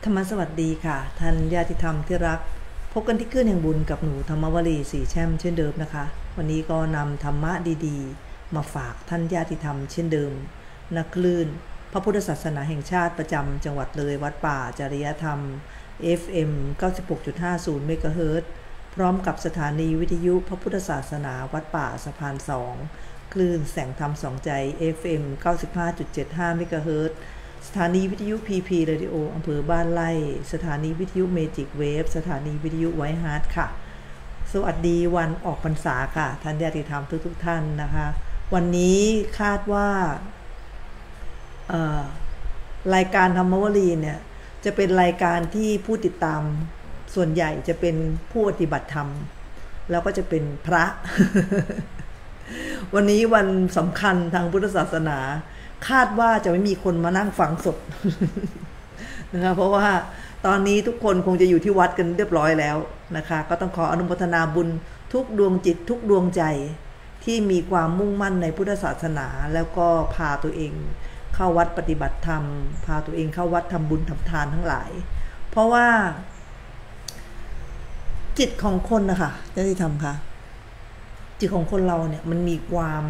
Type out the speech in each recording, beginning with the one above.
ธรรมสวัสดีค่ะท่านญาติธรรมที่รักพบกันที่คลื่นแห่งบุญกับหนูธรรมวลีสีแช่มเช่นเดิมนะคะวันนี้ก็นำธรรมะดีๆมาฝากท่านญาติธรรมเช่นเดิมณคลื่นพระพุทธศาสนาแห่งชาติประจำจังหวัดเลยวัดป่าจริยธรรม FM 96.50 เมกะเฮิรตซ์พร้อมกับสถานีวิทยุพระพุทธศาสนาวัดป่าสะพาน2คลื่นแสงธรรมสองใจ FM 95.75 เมกะเฮิรตซ์สถานีวิทยุ PP Radio อำเภอบ้านไร่สถานีวิทยุเมจิกเวฟสถานีวิทยุไวท์ฮาร์ทค่ะสวัสดีวันออกพรรษาค่ะท่านญาติธรรมทุกท่านนะคะวันนี้คาดว่ารายการธรรมวลีเนี่ยจะเป็นรายการที่ผู้ติดตามส่วนใหญ่จะเป็นผู้ปฏิบัติธรรมแล้วก็จะเป็นพระ วันนี้วันสำคัญทางพุทธศาสนาคาดว่าจะไม่มีคนมานั่งฟังสด นะคะเพราะว่าตอนนี้ทุกคนคงจะอยู่ที่วัดกันเรียบร้อยแล้วนะคะก็ต้องขออนุโมทนาบุญทุกดวงจิตทุกดวงใจที่มีความมุ่งมั่นในพุทธศาสนาแล้วก็พาตัวเองเข้าวัดปฏิบัติธรรมพาตัวเองเข้าวัดทำบุญทำทานทั้งหลายเพราะว่าจิตของคนนะคะญาติธรรมค่ะจิตของคนเราเนี่ยมันมีความ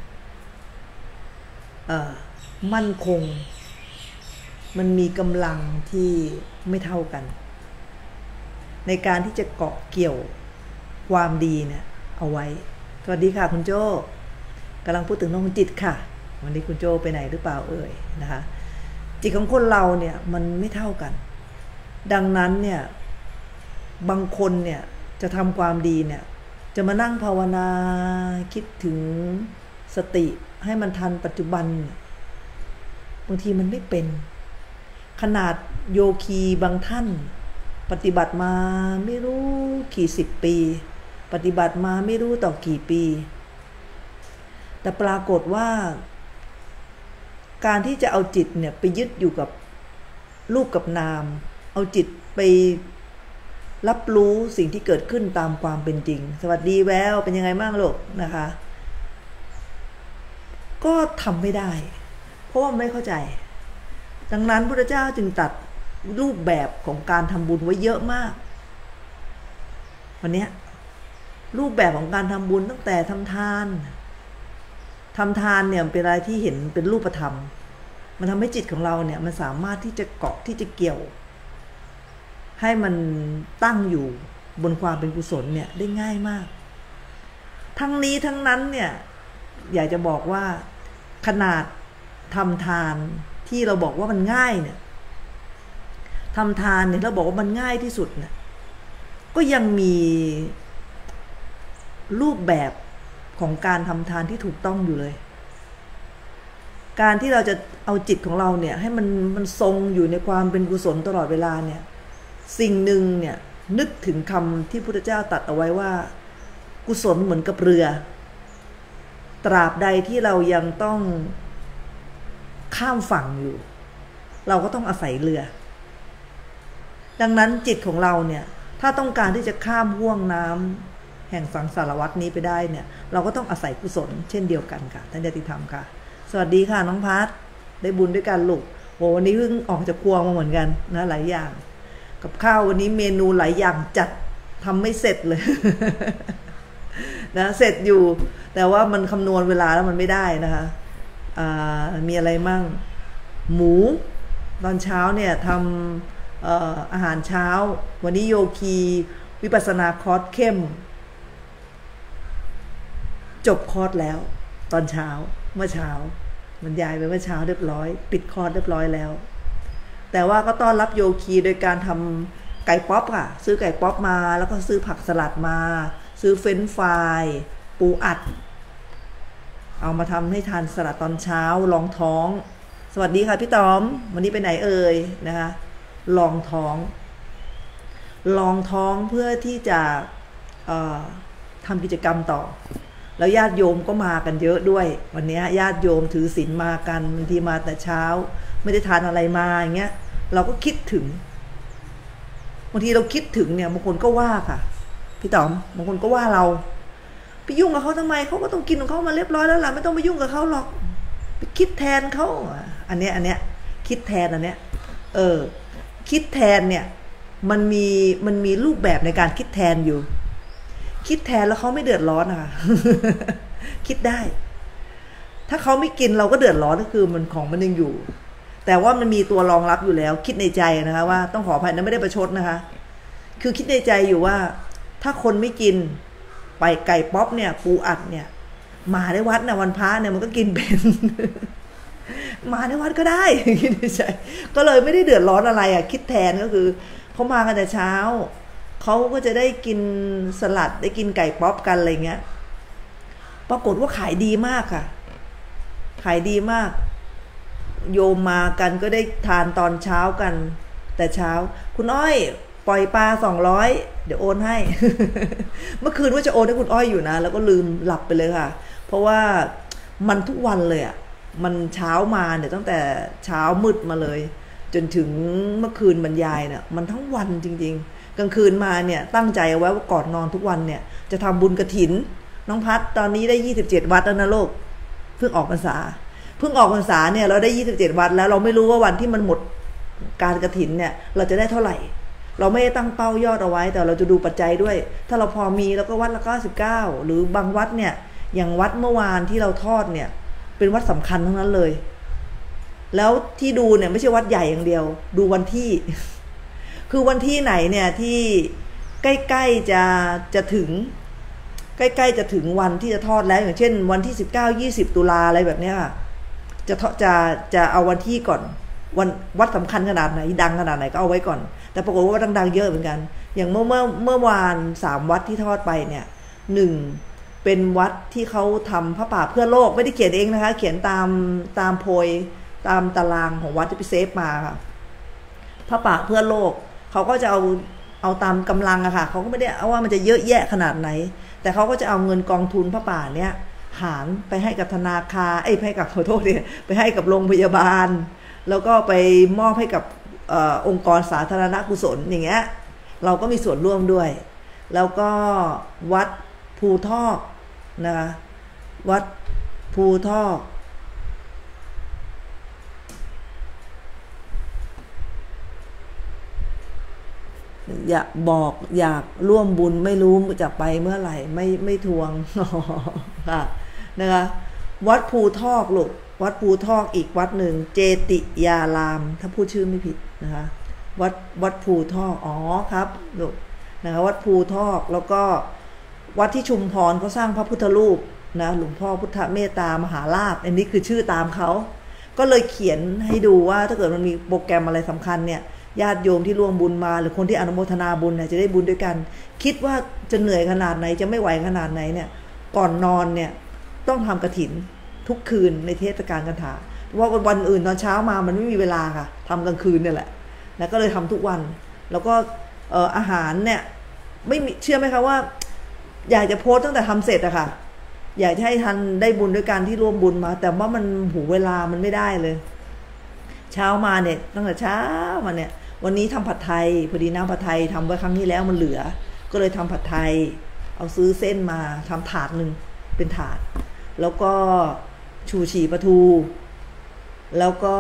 มั่นคงมันมีกำลังที่ไม่เท่ากันในการที่จะเกาะเกี่ยวความดีเนี่ยเอาไว้สวัสดีค่ะคุณโจ้กำลังพูดถึงน้องจิตค่ะวันนี้คุณโจ้ไปไหนหรือเปล่าเอ่ยนะคะจิตของคนเราเนี่ยมันไม่เท่ากันดังนั้นเนี่ยบางคนเนี่ยจะทำความดีเนี่ยจะมานั่งภาวนาคิดถึงสติให้มันทันปัจจุบันบางทีมันไม่เป็นขนาดโยคีบางท่านปฏิบัติมาไม่รู้กี่สิบปีปฏิบัติมาไม่รู้ต่อกี่ปีแต่ปรากฏว่าการที่จะเอาจิตเนี่ยไปยึดอยู่กับรูปกับนามเอาจิตไปรับรู้สิ่งที่เกิดขึ้นตามความเป็นจริงสวัสดีแววเป็นยังไงบ้างลูกนะคะก็ทำไม่ได้เพราะว่าไม่เข้าใจดังนั้นพระพุทธเจ้าจึงตัดรูปแบบของการทำบุญไว้เยอะมากวันนี้รูปแบบของการทำบุญตั้งแต่ทำทานเนี่ยเป็นอะไรที่เห็นเป็นรูปธรรมมันทำให้จิตของเราเนี่ยมันสามารถที่จะเกาะที่จะเกี่ยวให้มันตั้งอยู่บนความเป็นกุศลเนี่ยได้ง่ายมากทั้งนี้ทั้งนั้นเนี่ยอยากจะบอกว่าขนาดทำทานที่เราบอกว่ามันง่ายเนี่ยทำทานเนี่ยเราบอกว่ามันง่ายที่สุดเนี่ยก็ยังมีรูปแบบของการทำทานที่ถูกต้องอยู่เลยการที่เราจะเอาจิตของเราเนี่ยให้มันทรงอยู่ในความเป็นกุศลตลอดเวลาเนี่ยสิ่งหนึ่งเนี่ยนึกถึงคำที่พุทธเจ้าตรัสเอาไว้ว่ากุศลเหมือนกับเรือตราบใดที่เรายังต้องข้ามฝั่งอยู่เราก็ต้องอาศัยเรือดังนั้นจิตของเราเนี่ยถ้าต้องการที่จะข้ามห่วงน้ำแห่งสังสารวัฏนี้ไปได้เนี่ยเราก็ต้องอาศัยกุศลเช่นเดียวกันค่ะท่านญาติธรรมค่ะสวัสดีค่ะน้องพัทได้บุญด้วยกันลูกโหวันนี้เพิ่งออกจากครัวมาเหมือนกันนะหลายอย่างกับข้าววันนี้เมนูหลายอย่างจัดทำไม่เสร็จเลย นะเสร็จอยู่แต่ว่ามันคำนวณเวลาแล้วมันไม่ได้นะคะมีอะไรมั่งหมูตอนเช้าเนี่ยทำอาหารเช้าวันนี้โยคีวิปัสสนาคอร์สเข้มจบคอร์สแล้วตอนเช้าเมื่อเช้าบรรยายไปเมื่อเช้าเรียบร้อยปิดคอร์สเรียบร้อยแล้วแต่ว่าก็ต้อนรับโยคีโดยการทำไก่ป๊อปค่ะซื้อไก่ป๊อปมาแล้วก็ซื้อผักสลัดมาซื้อเฟรนช์ฟรายปูอัดเอามาทำให้ทานสลัดตอนเช้าลองท้องสวัสดีค่ะพี่ต๋อมวันนี้ไปไหนเอ่ยนะคะลองท้องเพื่อที่จะทำกิจกรรมต่อแล้วญาติโยมก็มากันเยอะด้วยวันนี้ญาติโยมถือศีลมากันบางทีมาแต่เช้าไม่ได้ทานอะไรมาอย่างเงี้ยเราก็คิดถึงบางทีเราคิดถึงเนี่ยบางคนก็ว่าค่ะพี่ต๋อมบางคนก็ว่าเราไปยุ่งกับเขาทำไมเขาก็ต้องกินของเขามาเรียบร้อยแล้วล่ะไม่ต้องไปยุ่งกับเขาหรอกไปคิดแทนเขาอันเนี้ยคิดแทนอันเนี้ยคิดแทนเนี่ยมันมีรูปแบบในการคิดแทนอยู่คิดแทนแล้วเขาไม่เดือดร้อนนะคะ คิดได้ถ้าเขาไม่กินเราก็เดือดร้อนก็คือมันของมันยังอยู่แต่ว่ามันมีตัวรองรับอยู่แล้วคิดในใจนะคะว่าต้องขออภัยนะไม่ได้ประชดนะคะคือคิดในใจอยู่ว่าถ้าคนไม่กินไปไก่ป๊อปเนี่ยปูอัดเนี่ยมาได้วัดนะวันพระเนี่ยมันก็กินเป็น มาในวัดก็ได้คิดในใจก็เลยไม่ได้เดือดร้อนอะไรอ่ะคิดแทนก็คือเขามากันแต่เช้าเขาก็จะได้กินสลัดได้กินไก่ป๊อปกันอะไรเงี้ยปรากฏว่าขายดีมากค่ะขายดีมากโยมมากันก็ได้ทานตอนเช้ากันแต่เช้าคุณอ้อยปล่อยปลา200เดี๋ยวโอนให้ เมื่อคืนว่าจะโอนให้คุณอ้อยอยู่นะแล้วก็ลืมหลับไปเลยค่ะเพราะว่ามันทุกวันเลยอ่ะมันเช้ามาเนี่ยตั้งแต่เช้ามืดมาเลยจนถึงเมื่อคืนบรรยายเนี่ยมันทั้งวันจริงๆกลางคืนมาเนี่ยตั้งใจเอาไว้ว่าก่อนนอนทุกวันเนี่ยจะทำบุญกฐินน้องพัดตอนนี้ได้27วัดแล้วนะลูกเพิ่งออกพรรษาเนี่ยเราได้27วัดแล้วเราไม่รู้ว่าวันที่มันหมดการกฐินเนี่ยเราจะได้เท่าไหร่เราไม่ได้ตั้งเป้ายอดเอาไว้แต่เราจะดูปัจจัยด้วยถ้าเราพอมีแล้วก็วัดละ99หรือบางวัดเนี่ยอย่างวัดเมื่อวานที่เราทอดเนี่ยเป็นวัดสำคัญทั้งนั้นเลยแล้วที่ดูเนี่ยไม่ใช่วัดใหญ่อย่างเดียวดูวันที่ คือวันที่ไหนเนี่ยที่ใกล้ๆจะถึงใกล้ๆจะถึงวันที่จะทอดแล้วอย่างเช่นวันที่19-20ตุลาอะไรแบบเนี้ยจะเอาวันที่ก่อนวันวัดสำคัญขนาดไหนดังขนาดไหนก็เอาไว้ก่อนแต่ปรากฏว่าดังๆเยอะเหมือนกันอย่างเมื่อวาน3วัดที่ทอดไปเนี่ย1เป็นวัดที่เขาทำพระป่าเพื่อโลกไม่ได้เขียนเองนะคะเขียนตามโพยตามตารางของวัดที่ไปเซฟมาค่ะพระป่าเพื่อโลกเขาก็จะเอาตามกำลังอะค่ะเขาก็ไม่ได้เอาว่ามันจะเยอะแยะขนาดไหนแต่เขาก็จะเอาเงินกองทุนพระป่าเนี่ยหารไปให้กับธนาคารให้กับขอโทษเนี่ยไปให้กับโรงพยาบาลแล้วก็ไปมอบให้กับองค์กรสาธารณกุศลอย่างเงี้ยเราก็มีส่วนร่วมด้วยแล้วก็วัดภูทอกนะคะวัดภูทอกอยากร่วมบุญไม่รู้จะไปเมื่อไหร่ไม่ทวงค่ะนะคะวัดภูทอกลูกวัดภูทอกอีกวัดหนึ่งเจติยารามถ้าพูดชื่อไม่ผิดนะคะวัดภูทอกอ๋อครับลูกนะคะวัดภูทอกแล้วก็วัดที่ชุมพรเขาสร้างพระพุทธรูปนะหลวงพ่อพุทธเมตตามหาลาภอันนี้คือชื่อตามเขาก็เลยเขียนให้ดูว่าถ้าเกิดมันมีโปรแกรมอะไรสำคัญเนี่ยญาติโยมที่ร่วมบุญมาหรือคนที่อนุโมทนาบุญเนี่ยจะได้บุญด้วยกันคิดว่าจะเหนื่อยขนาดไหนจะไม่ไหวขนาดไหนเนี่ยก่อนนอนเนี่ยต้องทำกฐินทุกคืนในเทศกาลกันถาเพราะว่าวันอื่นตอนเช้ามามันไม่มีเวลาค่ะทำกลางคืนเนี่ยแหละแล้วก็เลยทำทุกวันแล้วก็อาหารเนี่ยไม่มีเชื่อไหมคะว่าอยากจะโพสตั้งแต่ทำเสร็จอะค่ะอยากให้ทันได้บุญด้วยการที่ร่วมบุญมาแต่ว่ามันหูเวลามันไม่ได้เลยเช้ามาเนี่ยตั้งแต่เช้ามาเนี่ยวันนี้ทำผัดไทยพอดีน้ำผัดไทยทำไว้ครั้งที่แล้วมันเหลือก็เลยทำผัดไทยเอาซื้อเส้นมาทำถาดหนึ่งเป็นถาดแล้วก็ชูชีปลาทูแล้วก็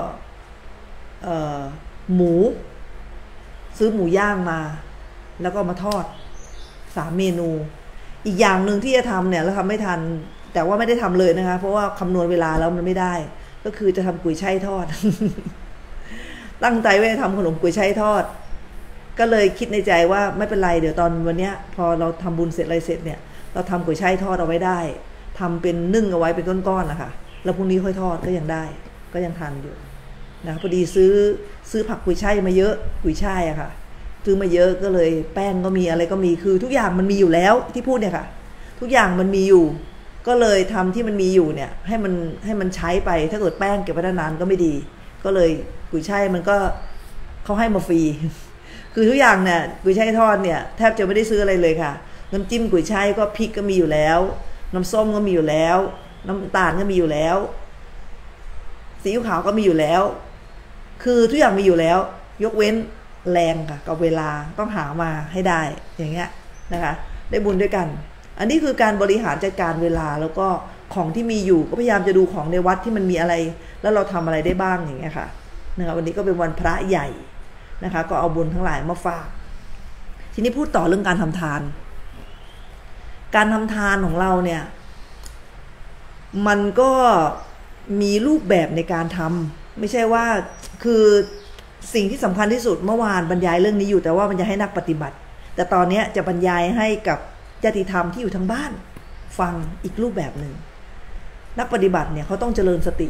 หมูซื้อหมูย่างมาแล้วก็มาทอด3 เมนูอีกอย่างหนึ่งที่จะทำเนี่ยแล้วทำไม่ทันแต่ว่าไม่ได้ทำเลยนะคะเพราะว่าคำนวณเวลาแล้วมันไม่ได้ก็คือจะทำกุยช่ายทอด ตั้งใจไว้ทำขนมกุยช่ายทอดก็เลยคิดในใจว่าไม่เป็นไรเดี๋ยวตอนวันเนี้ยพอเราทำบุญเสร็จอะไรเสร็จเนี่ยเราทำกุยช่ายทอดเอาไว้ได้ทำเป็นนึ่งเอาไว้เป็นก้อนๆนะคะแล้วพรุ่งนี้ค่อยทอดก็ยังได้ก็ยังทันอยู่นะพอดีซื้อผักกุยช่ายมาเยอะกุยช่ายอะค่ะซื้อมาเยอะก็เลยแป้งก็มีอะไรก็มีคือทุกอย่างมันมีอยู่แล้วที่พูดเนี่ยค่ะทุกอย่างมันมีอยู่ก็เลยทำที่มันมีอยู่เนี่ยให้มันใช้ไปถ้าเกิดแป้งเก็บไว้นานก็ไม่ดีก็เลยกุยช่ายมันก็เขาให้มาฟรีคือทุกอย่างเนี่ยกุยช่ายทอดเนี่ยแทบจะไม่ได้ซื้ออะไรเลยค่ะน้ำจิ้มกุยช่ายก็พริกก็มีอยู่แล้วน้ำส้มก็มีอยู่แล้วน้ำตาลก็มีอยู่แล้วซีอิ๊วขาวก็มีอยู่แล้วคือทุกอย่างมีอยู่แล้วยกเว้นแรงค่ะกับเวลาต้องหามาให้ได้อย่างเงี้ยนะคะได้บุญด้วยกันอันนี้คือการบริหารจัดการเวลาแล้วก็ของที่มีอยู่ก็พยายามจะดูของในวัดที่มันมีอะไรแล้วเราทำอะไรได้บ้างอย่างเงี้ยค่ะนะคะวันนี้ก็เป็นวันพระใหญ่นะคะ ก็เอาบุญทั้งหลายมาฝากทีนี้พูดต่อเรื่องการทำทานการทำทานของเราเนี่ยมันก็มีรูปแบบในการทำไม่ใช่ว่าคือสิ่งที่สำคัญที่สุดเมื่อวานบรรยายเรื่องนี้อยู่แต่ว่าบรรยายให้นักปฏิบัติแต่ตอนนี้จะบรรยายให้กับญาติธรรมที่อยู่ทางบ้านฟังอีกรูปแบบหนึ่งนักปฏิบัติเนี่ยเขาต้องเจริญสติ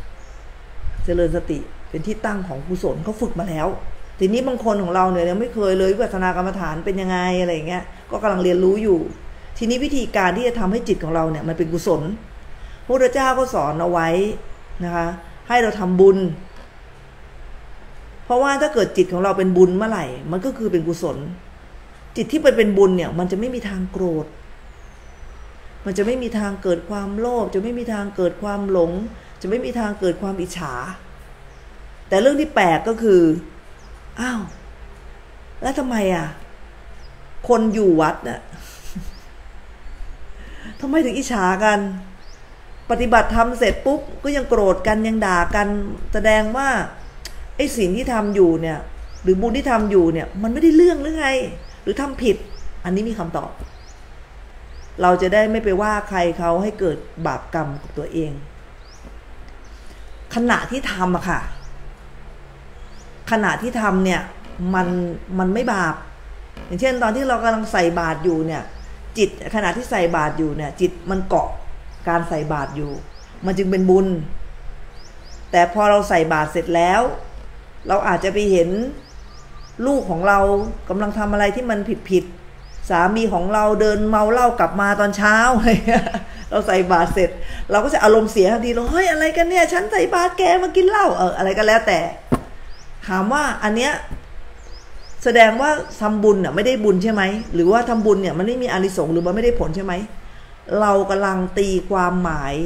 เป็นที่ตั้งของกุศลเขาฝึกมาแล้วทีนี้บางคนของเราเนี่ยยังไม่เคยเลยวิปัสสนากรรมฐานเป็นยังไงอะไรอย่างเงี้ยก็กำลังเรียนรู้อยู่ทีนี้วิธีการที่จะทำให้จิตของเราเนี่ยมันเป็นกุศลพระพุทธเจ้าก็สอนเอาไว้นะคะให้เราทำบุญเพราะว่าถ้าเกิดจิตของเราเป็นบุญเมื่อไหร่มันก็คือเป็นกุศลจิตที่เป็นบุญเนี่ยมันจะไม่มีทางโกรธมันจะไม่มีทางเกิดความโลภจะไม่มีทางเกิดความหลงจะไม่มีทางเกิดความอิจฉาแต่เรื่องที่แปลกก็คืออ้าวแล้วทำไมคนอยู่วัดน่ะทำไมถึงอิจฉากันปฏิบัติธรรมเสร็จปุ๊บก็ยังโกรธกันยังด่ากันแสดงว่าไอ้สิ่งที่ทำอยู่เนี่ยหรือบุญที่ทำอยู่เนี่ยมันไม่ได้เรื่องหรือไงหรือทำผิดอันนี้มีคำตอบเราจะได้ไม่ไปว่าใครเขาให้เกิดบาปกรรมกับตัวเองขณะที่ทำค่ะขณะที่ทำเนี่ยมันไม่บาปอย่างเช่นตอนที่เรากำลังใส่บาตรอยู่เนี่ยจิตขณะที่ใส่บาตรอยู่เนี่ยจิตมันเกาะการใส่บาตรอยู่มันจึงเป็นบุญแต่พอเราใส่บาตรเสร็จแล้วเราอาจจะไปเห็นลูกของเรากำลังทำอะไรที่มันผิดสามีของเราเดินเมาเหล้ากลับมาตอนเช้าอะไรเราใส่บาตรเสร็จเราก็จะอารมณ์เสียทันทีเราเฮ้ยอะไรกันเนี่ยฉันใส่บาตรแกมากินเหล้าอะไรก็แล้วแต่ถามว่าอันเนี้ยแสดงว่าทำบุญไม่ได้บุญใช่ไหมหรือว่าทำบุญเนี่ยมันไม่มีอานิสงส์หรือมันไม่ได้ผลใช่ไหมเรากำลังตีความหมาย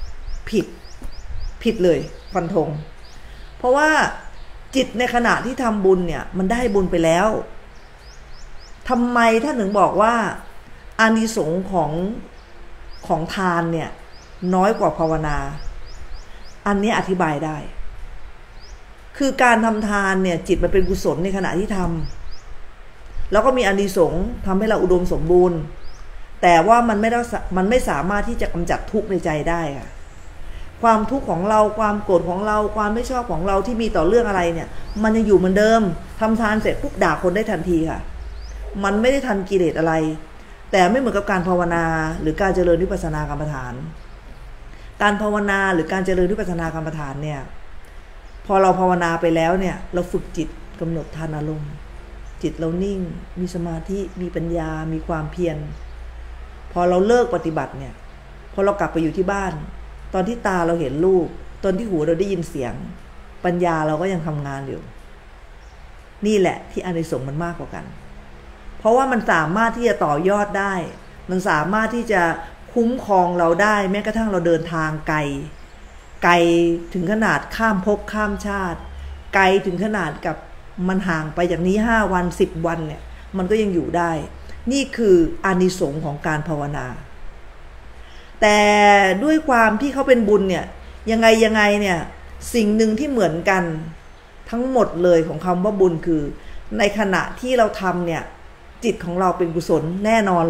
ผิดเลยฟันธงเพราะว่าจิตในขณะที่ทำบุญเนี่ยมันได้บุญไปแล้วทำไมท่านถึงบอกว่าอานิสงส์ของทานเนี่ยน้อยกว่าภาวนาอันนี้อธิบายได้คือการทำทานเนี่ยจิตมันเป็นกุศลในขณะที่ทำแล้วก็มีอานิสงส์ทำให้เราอุดมสมบูรณ์แต่ว่ามันไม่สามารถที่จะกำจัดทุกข์ในใจได้ค่ะความทุกข์ของเราความโกรธของเราความไม่ชอบของเราที่มีต่อเรื่องอะไรเนี่ยมันยังอยู่เหมือนเดิมทำทานเสร็จปุ๊บด่าคนได้ทันทีค่ะมันไม่ได้ทันกิเลสอะไรแต่ไม่เหมือนกับการภาวนาหรือการเจริญวิปัสสนากรรมฐานการภาวนาหรือการเจริญวิปัสสนากรรมฐานเนี่ยพอเราภาวนาไปแล้วเนี่ยเราฝึกจิตกำหนดทานอารมณ์จิตเรานิ่งมีสมาธิมีปัญญามีความเพียรพอเราเลิกปฏิบัติเนี่ยพอเรากลับไปอยู่ที่บ้านตอนที่ตาเราเห็นรูปตอนที่หูเราได้ยินเสียงปัญญาเราก็ยังทำงานอยู่นี่แหละที่อานิสงส์มันมากกว่ากันเพราะว่ามันสามารถที่จะต่อยอดได้มันสามารถที่จะคุ้มครองเราได้แม้กระทั่งเราเดินทางไกลถึงขนาดข้ามภพข้ามชาติไกลถึงขนาดกับมันห่างไปจากนี้5 วัน10 วันเนี่ยมันก็ยังอยู่ได้นี่คืออานิสงส์ของการภาวนาแต่ด้วยความที่เขาเป็นบุญเนี่ยยังไงเนี่ยสิ่งหนึ่งที่เหมือนกันทั้งหมดเลยของคำว่าบุญคือในขณะที่เราทำเนี่ยจิตของเราเป็นกุศลแน่นอน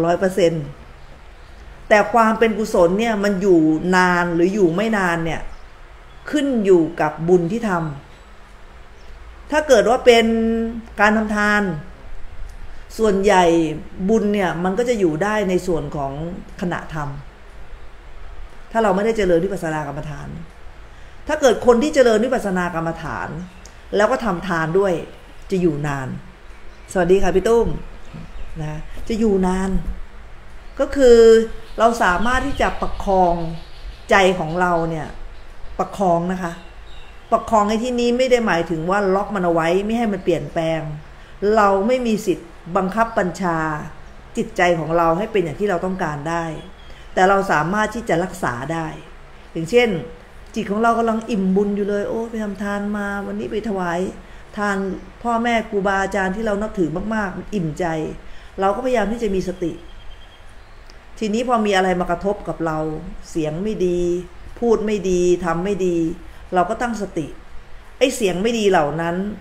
100%แต่ความเป็นกุศลเนี่ยมันอยู่นานหรืออยู่ไม่นานเนี่ยขึ้นอยู่กับบุญที่ทำถ้าเกิดว่าเป็นการทำทานส่วนใหญ่บุญเนี่ยมันก็จะอยู่ได้ในส่วนของขณะทำถ้าเราไม่ได้เจริญวิปัสสนากรรมฐานถ้าเกิดคนที่เจริญวิปัสสนากรรมฐานแล้วก็ทำทานด้วยจะอยู่นานสวัสดีค่ะพี่ตุ้มนะจะอยู่นานก็คือเราสามารถที่จะประคองใจของเราเนี่ยประคองนะคะประคองในที่นี้ไม่ได้หมายถึงว่าล็อกมันเอาไว้ไม่ให้มันเปลี่ยนแปลงเราไม่มีสิทธิ์บังคับบัญชาจิตใจของเราให้เป็นอย่างที่เราต้องการได้แต่เราสามารถที่จะรักษาได้อย่างเช่นจิตของเรากำลังอิ่มบุญอยู่เลยโอ้ไปทำทานมาวันนี้ไปถวายทานพ่อแม่ครูบาอาจารย์ที่เรานับถือมากๆอิ่มใจเราก็พยายามที่จะมีสติทีนี้พอมีอะไรมากระทบกับเราเสียงไม่ดีพูดไม่ดีทำไม่ดีเราก็ตั้งสติไอ้เสียงไม่ดีเหล่านั้น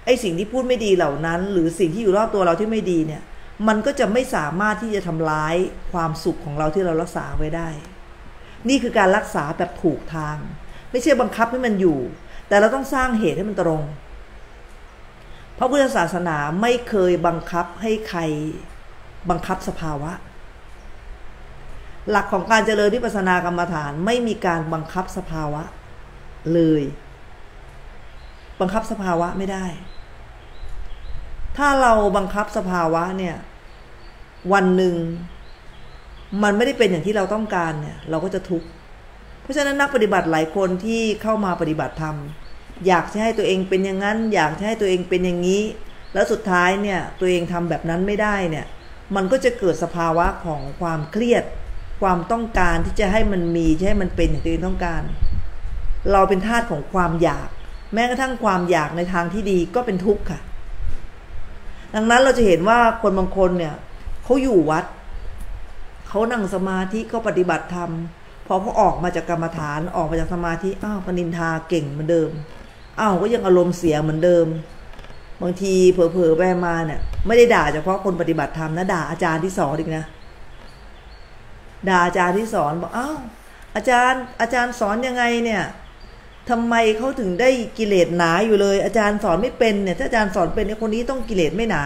ไอ้สิ่งที่พูดไม่ดีเหล่านั้นหรือสิ่งที่อยู่รอบตัวเราที่ไม่ดีเนี่ยมันก็จะไม่สามารถที่จะทำร้ายความสุขของเราที่เรารักษาไว้ได้นี่คือการรักษาแบบถูกทางไม่ใช่บังคับให้มันอยู่แต่เราต้องสร้างเหตุให้มันตรงเพราะพุทธศาสนาไม่เคยบังคับให้ใครบังคับสภาวะหลักของการเจริญวิปัสสนากรรมฐานไม่มีการบังคับสภาวะเลยบังคับสภาวะไม่ได้ถ้าเราบังคับสภาวะเนี่ยวันหนึ่งมันไม่ได้เป็นอย่างที่เราต้องการเนี่ยเราก็จะทุกข์เพราะฉะนั้นนักปฏิบัติหลายคนที่เข้ามาปฏิบัติธรรมอยากจะให้ตัวเองเป็นอย่างนั้นอยากจะให้ตัวเองเป็นอย่างนี้แล้วสุดท้ายเนี่ยตัวเองทำแบบนั้นไม่ได้เนี่ยมันก็จะเกิดสภาวะของความเครียดความต้องการที่จะให้มันมีจะให้มันเป็นอย่างที่ตัวเองต้องการเราเป็นทาสของความอยากแม้กระทั่งความอยากในทางที่ดีก็เป็นทุกข์ค่ะดังนั้นเราจะเห็นว่าคนบางคนเนี่ยเขาอยู่วัดเขานั่งสมาธิเขาปฏิบัติธรรมพอเขาออกมาจากกรรมฐานออกมาจากสมาธิอ้าวก็นินทาเก่งเหมือนเดิมอ้าวก็ยังอารมณ์เสียเหมือนเดิมบางทีเผลอๆไปมาเนี่ยไม่ได้ด่าเฉพาะคนปฏิบัติธรรมนะด่าอาจารย์ที่สอนอีกนะด่าอาจารย์ที่สอนบอกอ้าวอาจารย์สอนยังไงเนี่ยทำไมเขาถึงได้กิเลสหนาอยู่เลยอาจารย์สอนไม่เป็นเนี่ยถ้าอาจารย์สอนเป็นไอ้คนนี้ต้องกิเลสไม่หนา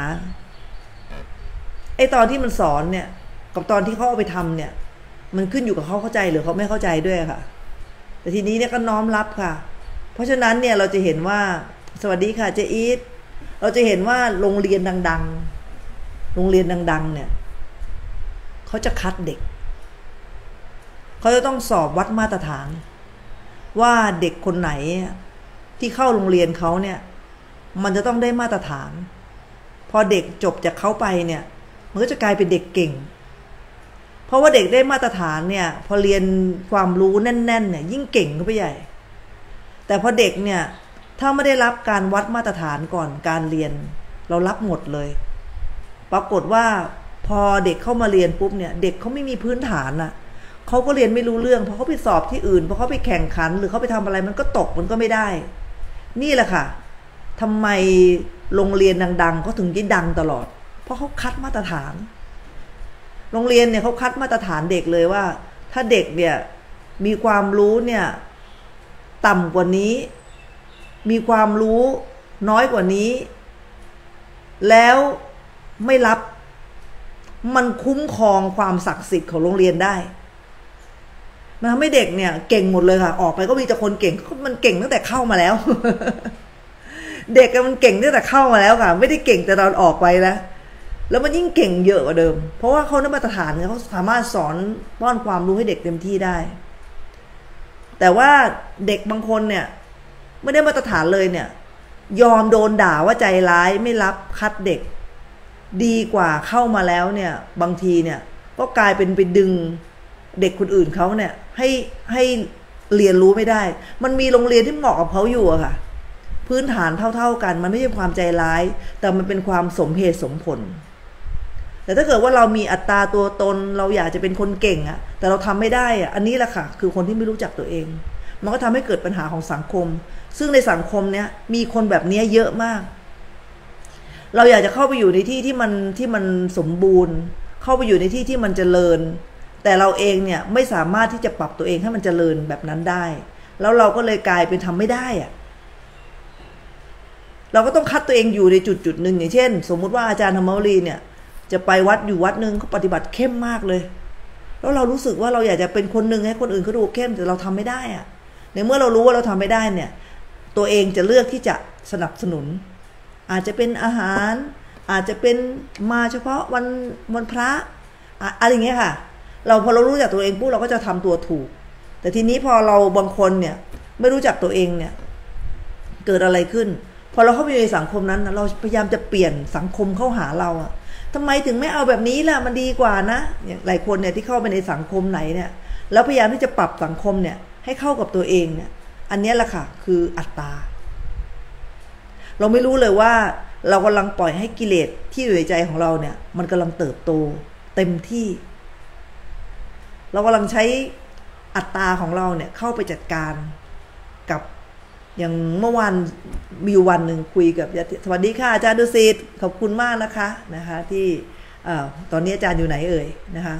ไอ้ตอนที่มันสอนเนี่ยกับตอนที่เขาเอาไปทำเนี่ยมันขึ้นอยู่กับเขาเข้าใจหรือเขาไม่เข้าใจด้วยค่ะแต่ทีนี้เนี่ยก็น้อมรับค่ะเพราะฉะนั้นเนี่ยเราจะเห็นว่าสวัสดีค่ะเจอีทเราจะเห็นว่าโรงเรียนดังๆโรงเรียนดังๆเนี่ยเขาจะคัดเด็กเขาจะต้องสอบวัดมาตรฐานว่าเด็กคนไหนที่เข้าโรงเรียนเขาเนี่ยมันจะต้องได้มาตรฐานพอเด็กจบจากเขาไปเนี่ยมันก็จะกลายเป็นเด็กเก่งเพราะว่าเด็กได้มาตรฐานเนี่ยพอเรียนความรู้แน่นๆเนี่ยยิ่งเก่งขึ้นไปใหญ่แต่พอเด็กเนี่ยถ้าไม่ได้รับการวัดมาตรฐานก่อนการเรียนเรารับหมดเลยปรากฏว่าพอเด็กเข้ามาเรียนปุ๊บเนี่ยเด็กเขาไม่มีพื้นฐานน่ะเขาก็เรียนไม่รู้เรื่องพอเขาไปสอบที่อื่นพอเขาไปแข่งขันหรือเขาไปทำอะไรมันก็ตกมันก็ไม่ได้นี่แหละค่ะทำไมโรงเรียนดังๆเขาถึงยิ่งดังตลอดเพราะเขาคัดมาตรฐานโรงเรียนเนี่ยเขาคัดมาตรฐานเด็กเลยว่าถ้าเด็กเนี่ยมีความรู้เนี่ยต่ำกว่านี้มีความรู้น้อยกว่านี้แล้วไม่รับมันคุ้มครองความศักดิ์สิทธิ์ของโรงเรียนได้มันทำให้เด็กเนี่ยเก่งหมดเลยค่ะออกไปก็มีแต่คนเก่งมันเก่งตั้งแต่เข้ามาแล้ว เด็กมันเก่งตั้งแต่เข้ามาแล้วค่ะไม่ได้เก่งแต่ตอนออกไปแล้วมันยิ่งเก่งเยอะกว่าเดิมเพราะว่าเขาได้มาตรฐานเขาสามารถสอนป้อนความรู้ให้เด็กเต็มที่ได้แต่ว่าเด็กบางคนเนี่ยไม่ได้มาตรฐานเลยเนี่ยยอมโดนด่าว่าใจร้ายไม่รับคัดเด็กดีกว่าเข้ามาแล้วเนี่ยบางทีเนี่ยก็กลายเป็นไปดึงเด็กคนอื่นเขาเนี่ยให้เรียนรู้ไม่ได้มันมีโรงเรียนที่เหมาะกับเขาอยู่อะค่ะพื้นฐานเท่าๆกันมันไม่ใช่ความใจร้ายแต่มันเป็นความสมเหตุสมผลแต่ถ้าเกิดว่าเรามีอัตราตัวตนเราอยากจะเป็นคนเก่งอะแต่เราทำไม่ได้อะอันนี้แหละค่ะคือคนที่ไม่รู้จักตัวเองมันก็ทำให้เกิดปัญหาของสังคมซึ่งในสังคมเนี้ยมีคนแบบนี้เยอะมากเราอยากจะเข้าไปอยู่ในที่ที่มันสมบูรณ์เข้าไปอยู่ในที่ที่มันเจริญแต่เราเองเนี่ยไม่สามารถที่จะปรับตัวเองให้มันเจริญแบบนั้นได้แล้วเราก็เลยกลายเป็นทำไม่ได้อะเราก็ต้องคัดตัวเองอยู่ในจุดหนึ่งอย่างเช่นสมมุติว่าอาจารย์ธรรมวรีเนี่ยจะไปวัดอยู่วัดหนึ่งเขาปฏิบัติเข้มมากเลยแล้วเรารู้สึกว่าเราอยากจะเป็นคนหนึ่งให้คนอื่นเขาดูเข้มแต่เราทำไม่ได้อะในเมื่อเรารู้ว่าเราทำไม่ได้เนี่ยตัวเองจะเลือกที่จะสนับสนุนอาจจะเป็นอาหารอาจจะเป็นมาเฉพาะวันพระอะไรอย่างเงี้ยค่ะพอเรารู้จักตัวเองปุ๊บเราก็จะทำตัวถูกแต่ทีนี้พอเราบางคนเนี่ยไม่รู้จักตัวเองเนี่ยเกิดอะไรขึ้นพอเราเข้าไปในสังคมนั้นเราพยายามจะเปลี่ยนสังคมเข้าหาเราอะทำไมถึงไม่เอาแบบนี้ล่ะมันดีกว่านะอย่างหลายคนเนี่ยที่เข้าไปในสังคมไหนเนี่ยแล้วพยายามที่จะปรับสังคมเนี่ยให้เข้ากับตัวเองเนี่ยอันนี้แหละค่ะคืออัตตาเราไม่รู้เลยว่าเรากำลังปล่อยให้กิเลสที่อยู่ในใจของเราเนี่ยมันกำลังเติบโตเต็มที่เรากำลังใช้อัตตาของเราเนี่ยเข้าไปจัดการกับอย่างเมื่อวานมีวันหนึ่งคุยกับสวัสดีค่ะอาจารย์ดุสิตขอบคุณมากนะคะที่ตอนนี้อาจารย์อยู่ไหนเอ่ยนะคะ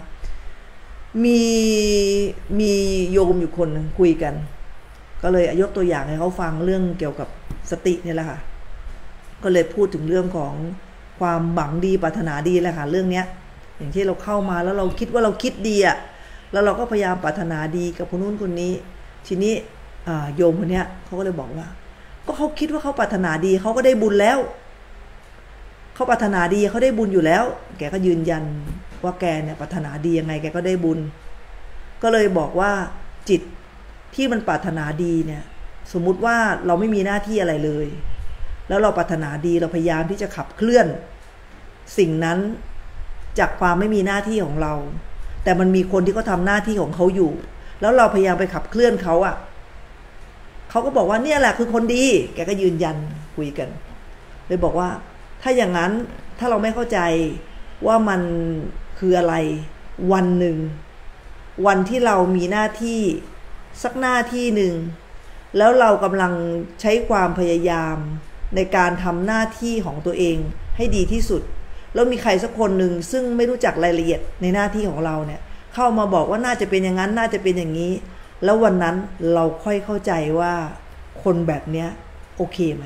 มีโยมอยู่คนนึงคุยกันก็เลยยกตัวอย่างให้เขาฟังเรื่องเกี่ยวกับสติเนี่ยแหละค่ะก็เลยพูดถึงเรื่องของความหวังดีปรารถนาดีแหละค่ะเรื่องเนี้ยอย่างที่เราเข้ามาแล้วเราคิดว่าเราคิดดีอะแล้วเราก็พยายามปรารถนาดีกับคนนู้นคนนี้ทีนี้โยมคนเนี้ยเขาก็เลยบอกว่าก็เขาคิดว่าเขาปรารถนาดีเขาก็ได้บุญแล้วเขาปรารถนาดีเขาได้บุญอยู่แล้วแกก็ยืนยันว่าแกเนี่ยปรารถนาดียังไงแกก็ได้บุญก็เลยบอกว่าจิตที่มันปรารถนาดีเนี่ยสมมุติว่าเราไม่มีหน้าที่อะไรเลยแล้วเราปรารถนาดีเราพยายามที่จะขับเคลื่อนสิ่งนั้นจากความไม่มีหน้าที่ของเราแต่มันมีคนที่เขาทำหน้าที่ของเขาอยู่แล้วเราพยายามไปขับเคลื่อนเขาอ่ะเขาก็บอกว่าเนี่ยแหละคือคนดีแกก็ยืนยันคุยกันเลยบอกว่าถ้าอย่างนั้นถ้าเราไม่เข้าใจว่ามันคืออะไรวันหนึ่งวันที่เรามีหน้าที่สักหน้าที่หนึ่งแล้วเรากำลังใช้ความพยายามในการทำหน้าที่ของตัวเองให้ดีที่สุดแล้วมีใครสักคนหนึ่งซึ่งไม่รู้จักรายละเอียดในหน้าที่ของเราเนี่ยเข้ามาบอกว่าน่าจะเป็นอย่างนั้นน่าจะเป็นอย่างนี้แล้ววันนั้นเราค่อยเข้าใจว่าคนแบบเนี้ยโอเคไหม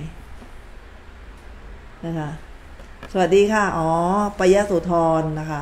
นะคะสวัสดีค่ะอ๋อปยโสธรนะคะ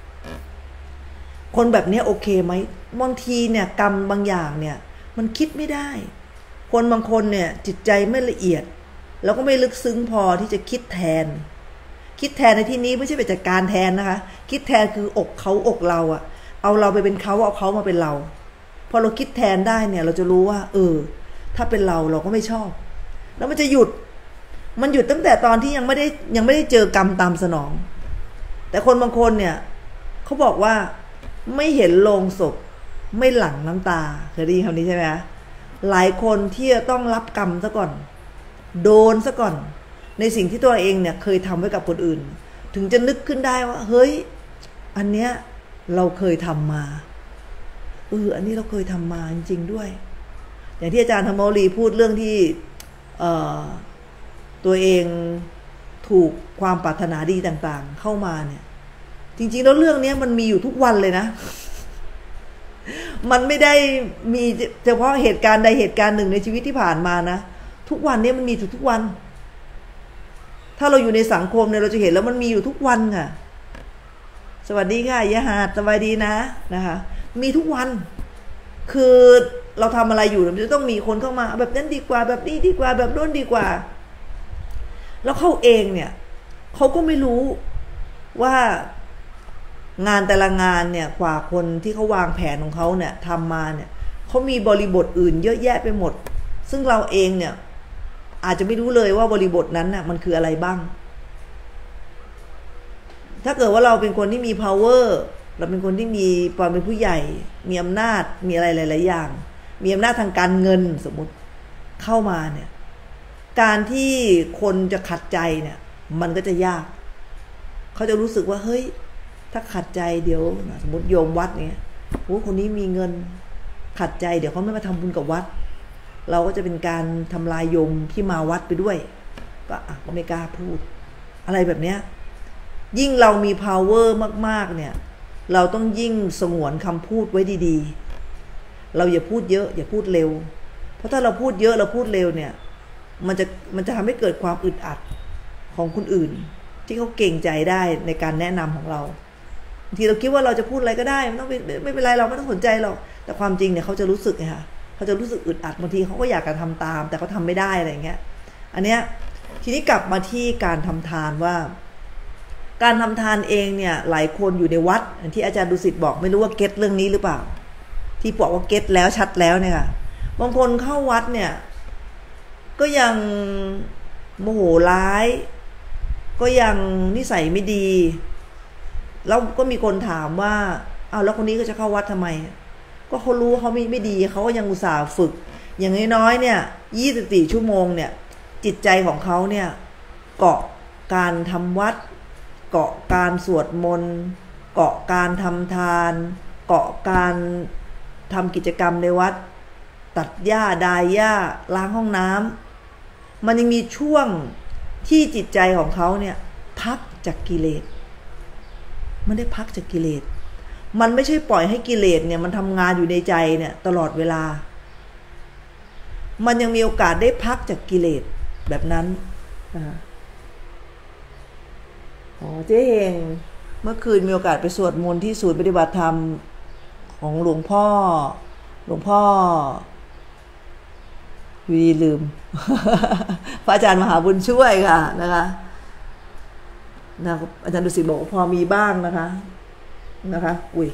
คนแบบนี้โอเคไหมบางทีเนี่ยกรรมบางอย่างเนี่ยมันคิดไม่ได้คนบางคนเนี่ยจิตใจไม่ละเอียดแล้วก็ไม่ลึกซึ้งพอที่จะคิดแทนในที่นี้ไม่ใช่ไปจัดการแทนนะคะคิดแทนคืออกเขาอกเราอะเอาเราไปเป็นเขาเอาเขามาเป็นเราพอเราคิดแทนได้เนี่ยเราจะรู้ว่าถ้าเป็นเราก็ไม่ชอบแล้วมันจะหยุดตั้งแต่ตอนที่ยังไม่ได้เจอกรรมตามสนองแต่คนบางคนเนี่ยเขาบอกว่าไม่เห็นโลงศพไม่หลั่งน้ำตาเคยได้ยินคำนี้ใช่ไหมหลายคนที่จะต้องรับกรรมซะก่อนโดนซะก่อนในสิ่งที่ตัวเองเนี่ยเคยทำไว้กับคนอื่นถึงจะนึกขึ้นได้ว่าเฮ้ยอันเนี้ยเราเคยทำมาอันนี้เราเคยทำมาจริงๆด้วยอย่างที่อาจารย์ธรรมวลีพูดเรื่องที่ตัวเองถูกความปรารถนาดีต่างๆเข้ามาเนี่ยจริงๆแล้วเรื่องนี้มันมีอยู่ทุกวันเลยนะมันไม่ได้มีเฉพาะเหตุการณ์ใดเหตุการณ์หนึ่งในชีวิตที่ผ่านมานะทุกวันนี้มันมีทุกวันถ้าเราอยู่ในสังคมเนี่ยเราจะเห็นแล้วมันมีอยู่ทุกวันค่ะสวัสดีค่ะยะหาดสบายดีนะคะมีทุกวันคือเราทำอะไรอยู่มันจะต้องมีคนเข้ามาแบบนั้นดีกว่าแบบนี้ดีกว่าแบบโน้นดีกว่าแล้วเขาเองเนี่ยเขาก็ไม่รู้ว่างานแต่ละงานเนี่ยกว่าคนที่เขาวางแผนของเขาเนี่ยทำมาเนี่ยเขามีบริบทอื่นเยอะแยะไปหมดซึ่งเราเองเนี่ยอาจจะไม่รู้เลยว่าบริบทนั้นน่ะมันคืออะไรบ้างถ้าเกิดว่าเราเป็นคนที่มี power เราเป็นคนที่มีความเป็นผู้ใหญ่มีอำนาจมีอะไรหลายๆอย่างมีอำนาจทางการเงินสมมติเข้ามาเนี่ยการที่คนจะขัดใจเนี่ยมันก็จะยากเขาจะรู้สึกว่าเฮ้ยถ้าขัดใจเดี๋ยวสมมติโยมวัดเนี่ยโอ้คนนี้มีเงินขัดใจเดี๋ยวเขาไม่มาทำบุญกับวัดเราก็จะเป็นการทำลายโยมที่มาวัดไปด้วยก็ไม่กล้าพูดอะไรแบบเนี้ยยิ่งเรามี power มากๆเนี่ยเราต้องยิ่งสงวนคำพูดไว้ดีๆเราอย่าพูดเยอะอย่าพูดเร็วเพราะถ้าเราพูดเยอะเราพูดเร็วเนี่ยมันจะทำให้เกิดความอึดอัดของคนอื่นที่เขาเก่งใจได้ในการแนะนำของเราบางทีเราคิดว่าเราจะพูดอะไรก็ได้ไม่เป็นไรเราไม่ต้องสนใจหรอกแต่ความจริงเนี่ยเขาจะรู้สึกไงคะเขาจะรู้สึกอึดอัดบางทีเขาก็อยากจะทำตามแต่เขาทำไม่ได้อะไรเงี้ยอันเนี้ยทีนี้กลับมาที่การทำทานว่าการทำทานเองเนี่ยหลายคนอยู่ในวัดที่อาจารย์ดุสิตบอกไม่รู้ว่าเก็ตเรื่องนี้หรือเปล่าที่บอกว่าเก็ตแล้วชัดแล้วเนี่ยค่ะบางคนเข้าวัดเนี่ยก็ยังโมโหร้ายก็ยังนิสัยไม่ดีแล้วก็มีคนถามว่าแล้วคนนี้ก็จะเข้าวัดทำไมก็เขารู้เขาไม่ดีเขาก็ยังอุตส่าห์ฝึกอย่างน้อยๆเนี่ย24 ชั่วโมงเนี่ยจิตใจของเขาเนี่ยเกาะการทำวัดเกาะการสวดมนต์เกาะการทำทานเกาะการทำกิจกรรมในวัดตัดหญ้าดายหญ้าล้างห้องน้ำมันยังมีช่วงที่จิตใจของเขาเนี่ยพักจากกิเลสมันได้พักจากกิเลสมันไม่ใช่ปล่อยให้กิเลสเนี่ยมันทำงานอยู่ในใจเนี่ยตลอดเวลามันยังมีโอกาสได้พักจากกิเลสแบบนั้นเจ๊เองเมื่อคืนมีโอกาสไปสวดมนต์ที่ศูนย์ปฏิบัติธรรมของหลวงพ่ออยู่ดีลืม พระอาจารย์มหาบุญช่วยค่ะนะคะอาจารย์ดุสิตบอกพอมีบ้างนะคะอุ้ย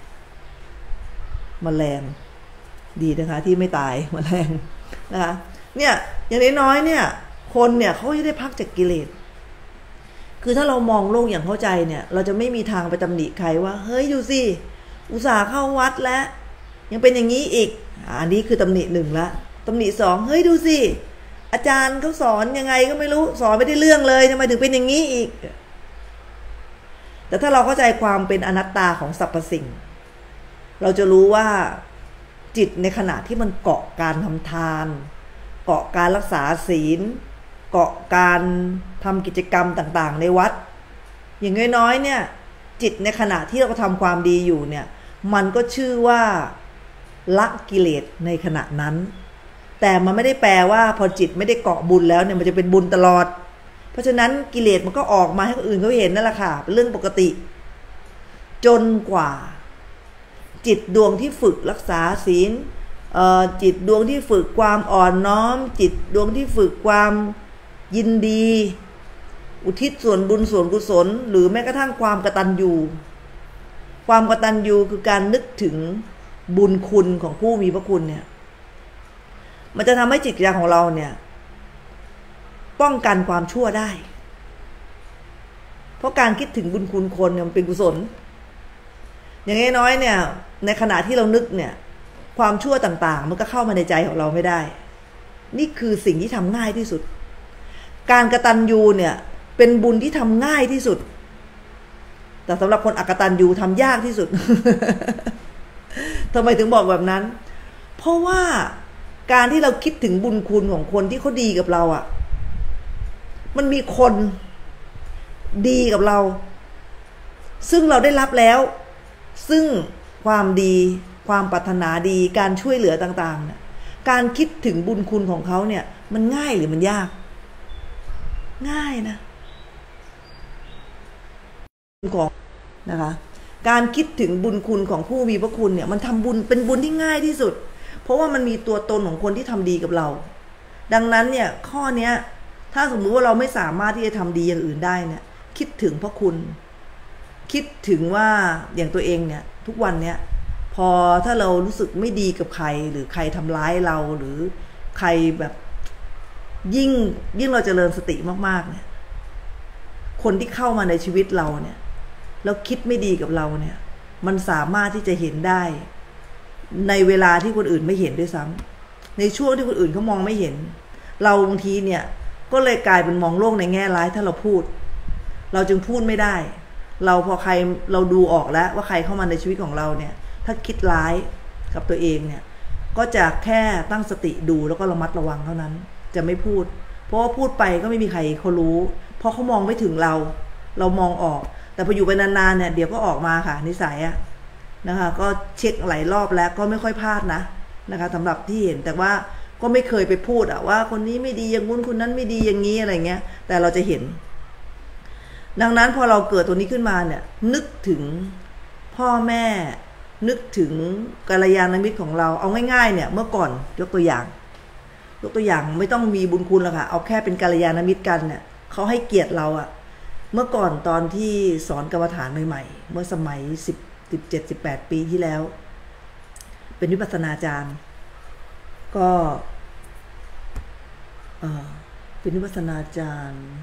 แมลงดีนะคะที่ไม่ตายแมลงนะคะเนี่ยอย่างน้อยๆเนี่ยคนเนี่ยเขาจะได้พักจากกิเลสคือถ้าเรามองโลกอย่างเข้าใจเนี่ยเราจะไม่มีทางไปตำหนิใครว่าเฮ้ยดูสิอุตส่าห์เข้าวัดแล้วยังเป็นอย่างนี้อีกอันนี้คือตำหนิหนึ่งละตำหนิสองเฮ้ยดูสิอาจารย์เขาสอนยังไงก็ไม่รู้สอนไม่ได้เรื่องเลยทำไมถึงเป็นอย่างนี้อีกแต่ถ้าเราเข้าใจความเป็นอนัตตาของสรรพสิ่งเราจะรู้ว่าจิตในขณะที่มันเกาะการทำทานเกาะการรักษาศีลเกาะการทำกิจกรรมต่างๆในวัดอย่างน้อยๆเนี่ยจิตในขณะที่เราทำความดีอยู่เนี่ยมันก็ชื่อว่าละกิเลสในขณะนั้นแต่มันไม่ได้แปลว่าพอจิตไม่ได้เกาะบุญแล้วเนี่ยมันจะเป็นบุญตลอดเพราะฉะนั้นกิเลสมันก็ออกมาให้คนอื่นเขาเห็นนั่นแหละค่ะเป็นเรื่องปกติจนกว่าจิตดวงที่ฝึกรักษาศีลจิตดวงที่ฝึกความอ่อนน้อมจิตดวงที่ฝึกความยินดีอุทิศส่วนบุญส่วนกุศลหรือแม้กระทั่งความกตัญญูความกตัญญูคือการนึกถึงบุญคุณของผู้มีพระคุณเนี่ยมันจะทำให้จิตใจของเราเนี่ยป้องกันความชั่วได้เพราะการคิดถึงบุญคุณคนเนี่ยมันเป็นกุศลอย่างน้อยๆเนี่ยในขณะที่เรานึกเนี่ยความชั่วต่างๆมันก็เข้ามาในใจของเราไม่ได้นี่คือสิ่งที่ทำง่ายที่สุดการกตัญญูเนี่ยเป็นบุญที่ทำง่ายที่สุดแต่สำหรับคนอกตัญญูทำยากที่สุด ทำไมถึงบอกแบบนั้นเพราะว่าการที่เราคิดถึงบุญคุณของคนที่เขาดีกับเราอ่ะมันมีคนดีกับเราซึ่งเราได้รับแล้วซึ่งความดีความปรารถนาดีการช่วยเหลือต่างๆเนี่ยการคิดถึงบุญคุณของเขาเนี่ยมันง่ายหรือมันยากง่ายนะของนะคะการคิดถึงบุญคุณของผู้มีพระคุณเนี่ยมันทำบุญเป็นบุญที่ง่ายที่สุดเพราะว่ามันมีตัวตนของคนที่ทำดีกับเราดังนั้นเนี่ยข้อเนี้ยถ้าสมมุติว่าเราไม่สามารถที่จะทำดีอย่างอื่นได้เนี่ยคิดถึงพระคุณคิดถึงว่าอย่างตัวเองเนี่ยทุกวันเนี้ยพอถ้าเรารู้สึกไม่ดีกับใครหรือใครทำร้ายเราหรือใครแบบยิ่งเราเจริญสติมากๆเนี่ยคนที่เข้ามาในชีวิตเราเนี่ยแล้วคิดไม่ดีกับเราเนี่ยมันสามารถที่จะเห็นได้ในเวลาที่คนอื่นไม่เห็นด้วยซ้ำในช่วงที่คนอื่นเขามองไม่เห็นเราบางทีเนี่ยก็เลยกลายเป็นมองโลกในแง่ร้ายถ้าเราพูดเราจึงพูดไม่ได้เราพอใครเราดูออกแล้วว่าใครเข้ามาในชีวิตของเราเนี่ยถ้าคิดร้ายกับตัวเองเนี่ยก็จะแค่ตั้งสติดูแล้วก็ระมัดระวังเท่านั้นจะไม่พูดเพราะว่าพูดไปก็ไม่มีใครเขารู้เพราะเขามองไม่ถึงเรามองออกแต่พออยู่ไปนานๆเนี่ยเดี๋ยวก็ออกมาค่ะนิสัยอะนะคะก็เช็คหลายรอบแล้วก็ไม่ค่อยพลาดนะคะสำหรับที่เห็นแต่ว่าก็ไม่เคยไปพูดอะว่าคนนี้ไม่ดีอย่างงู้นคนนั้นไม่ดีอย่างนี้อะไรเงี้ยแต่เราจะเห็นดังนั้นพอเราเกิดตัวนี้ขึ้นมาเนี่ยนึกถึงพ่อแม่นึกถึงกัลยาณมิตรของเราเอาง่ายๆเนี่ยเมื่อก่อนยกตัวอย่างไม่ต้องมีบุญคุณหรอกค่ะเอาแค่เป็นกัลยาณมิตรกันเนี่ยเขาให้เกียรติเราอะเมื่อก่อนตอนที่สอนกรรมฐานใหม่ๆเมื่อสมัย17-18 ปีที่แล้วเป็นวิปัสสนาจารย์ก็เป็นวิปัสสนาจารย์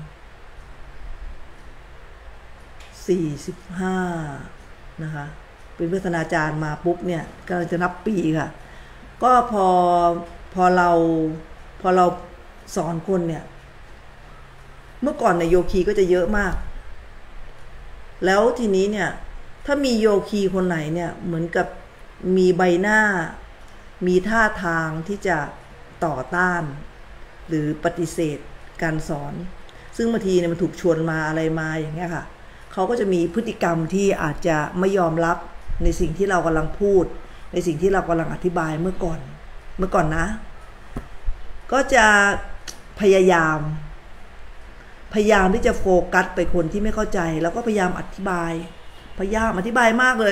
45นะคะเป็นวิปัสสนาจารย์มาปุ๊บเนี่ยก็จะนับปีค่ะก็พอเราสอนคนเนี่ยเมื่อก่อนในโยคีก็จะเยอะมากแล้วทีนี้เนี่ยถ้ามีโยคีคนไหนเนี่ยเหมือนกับมีใบหน้ามีท่าทางที่จะต่อต้านหรือปฏิเสธการสอนซึ่งบางทีเนี่ยมันถูกชวนมาอะไรมาอย่างเงี้ยค่ะเขาก็จะมีพฤติกรรมที่อาจจะไม่ยอมรับในสิ่งที่เรากำลังพูดในสิ่งที่เรากำลังอธิบายเมื่อก่อนนะก็จะพยายามที่จะโฟกัสไปคนที่ไม่เข้าใจแล้วก็พยายามอธิบายมากเลย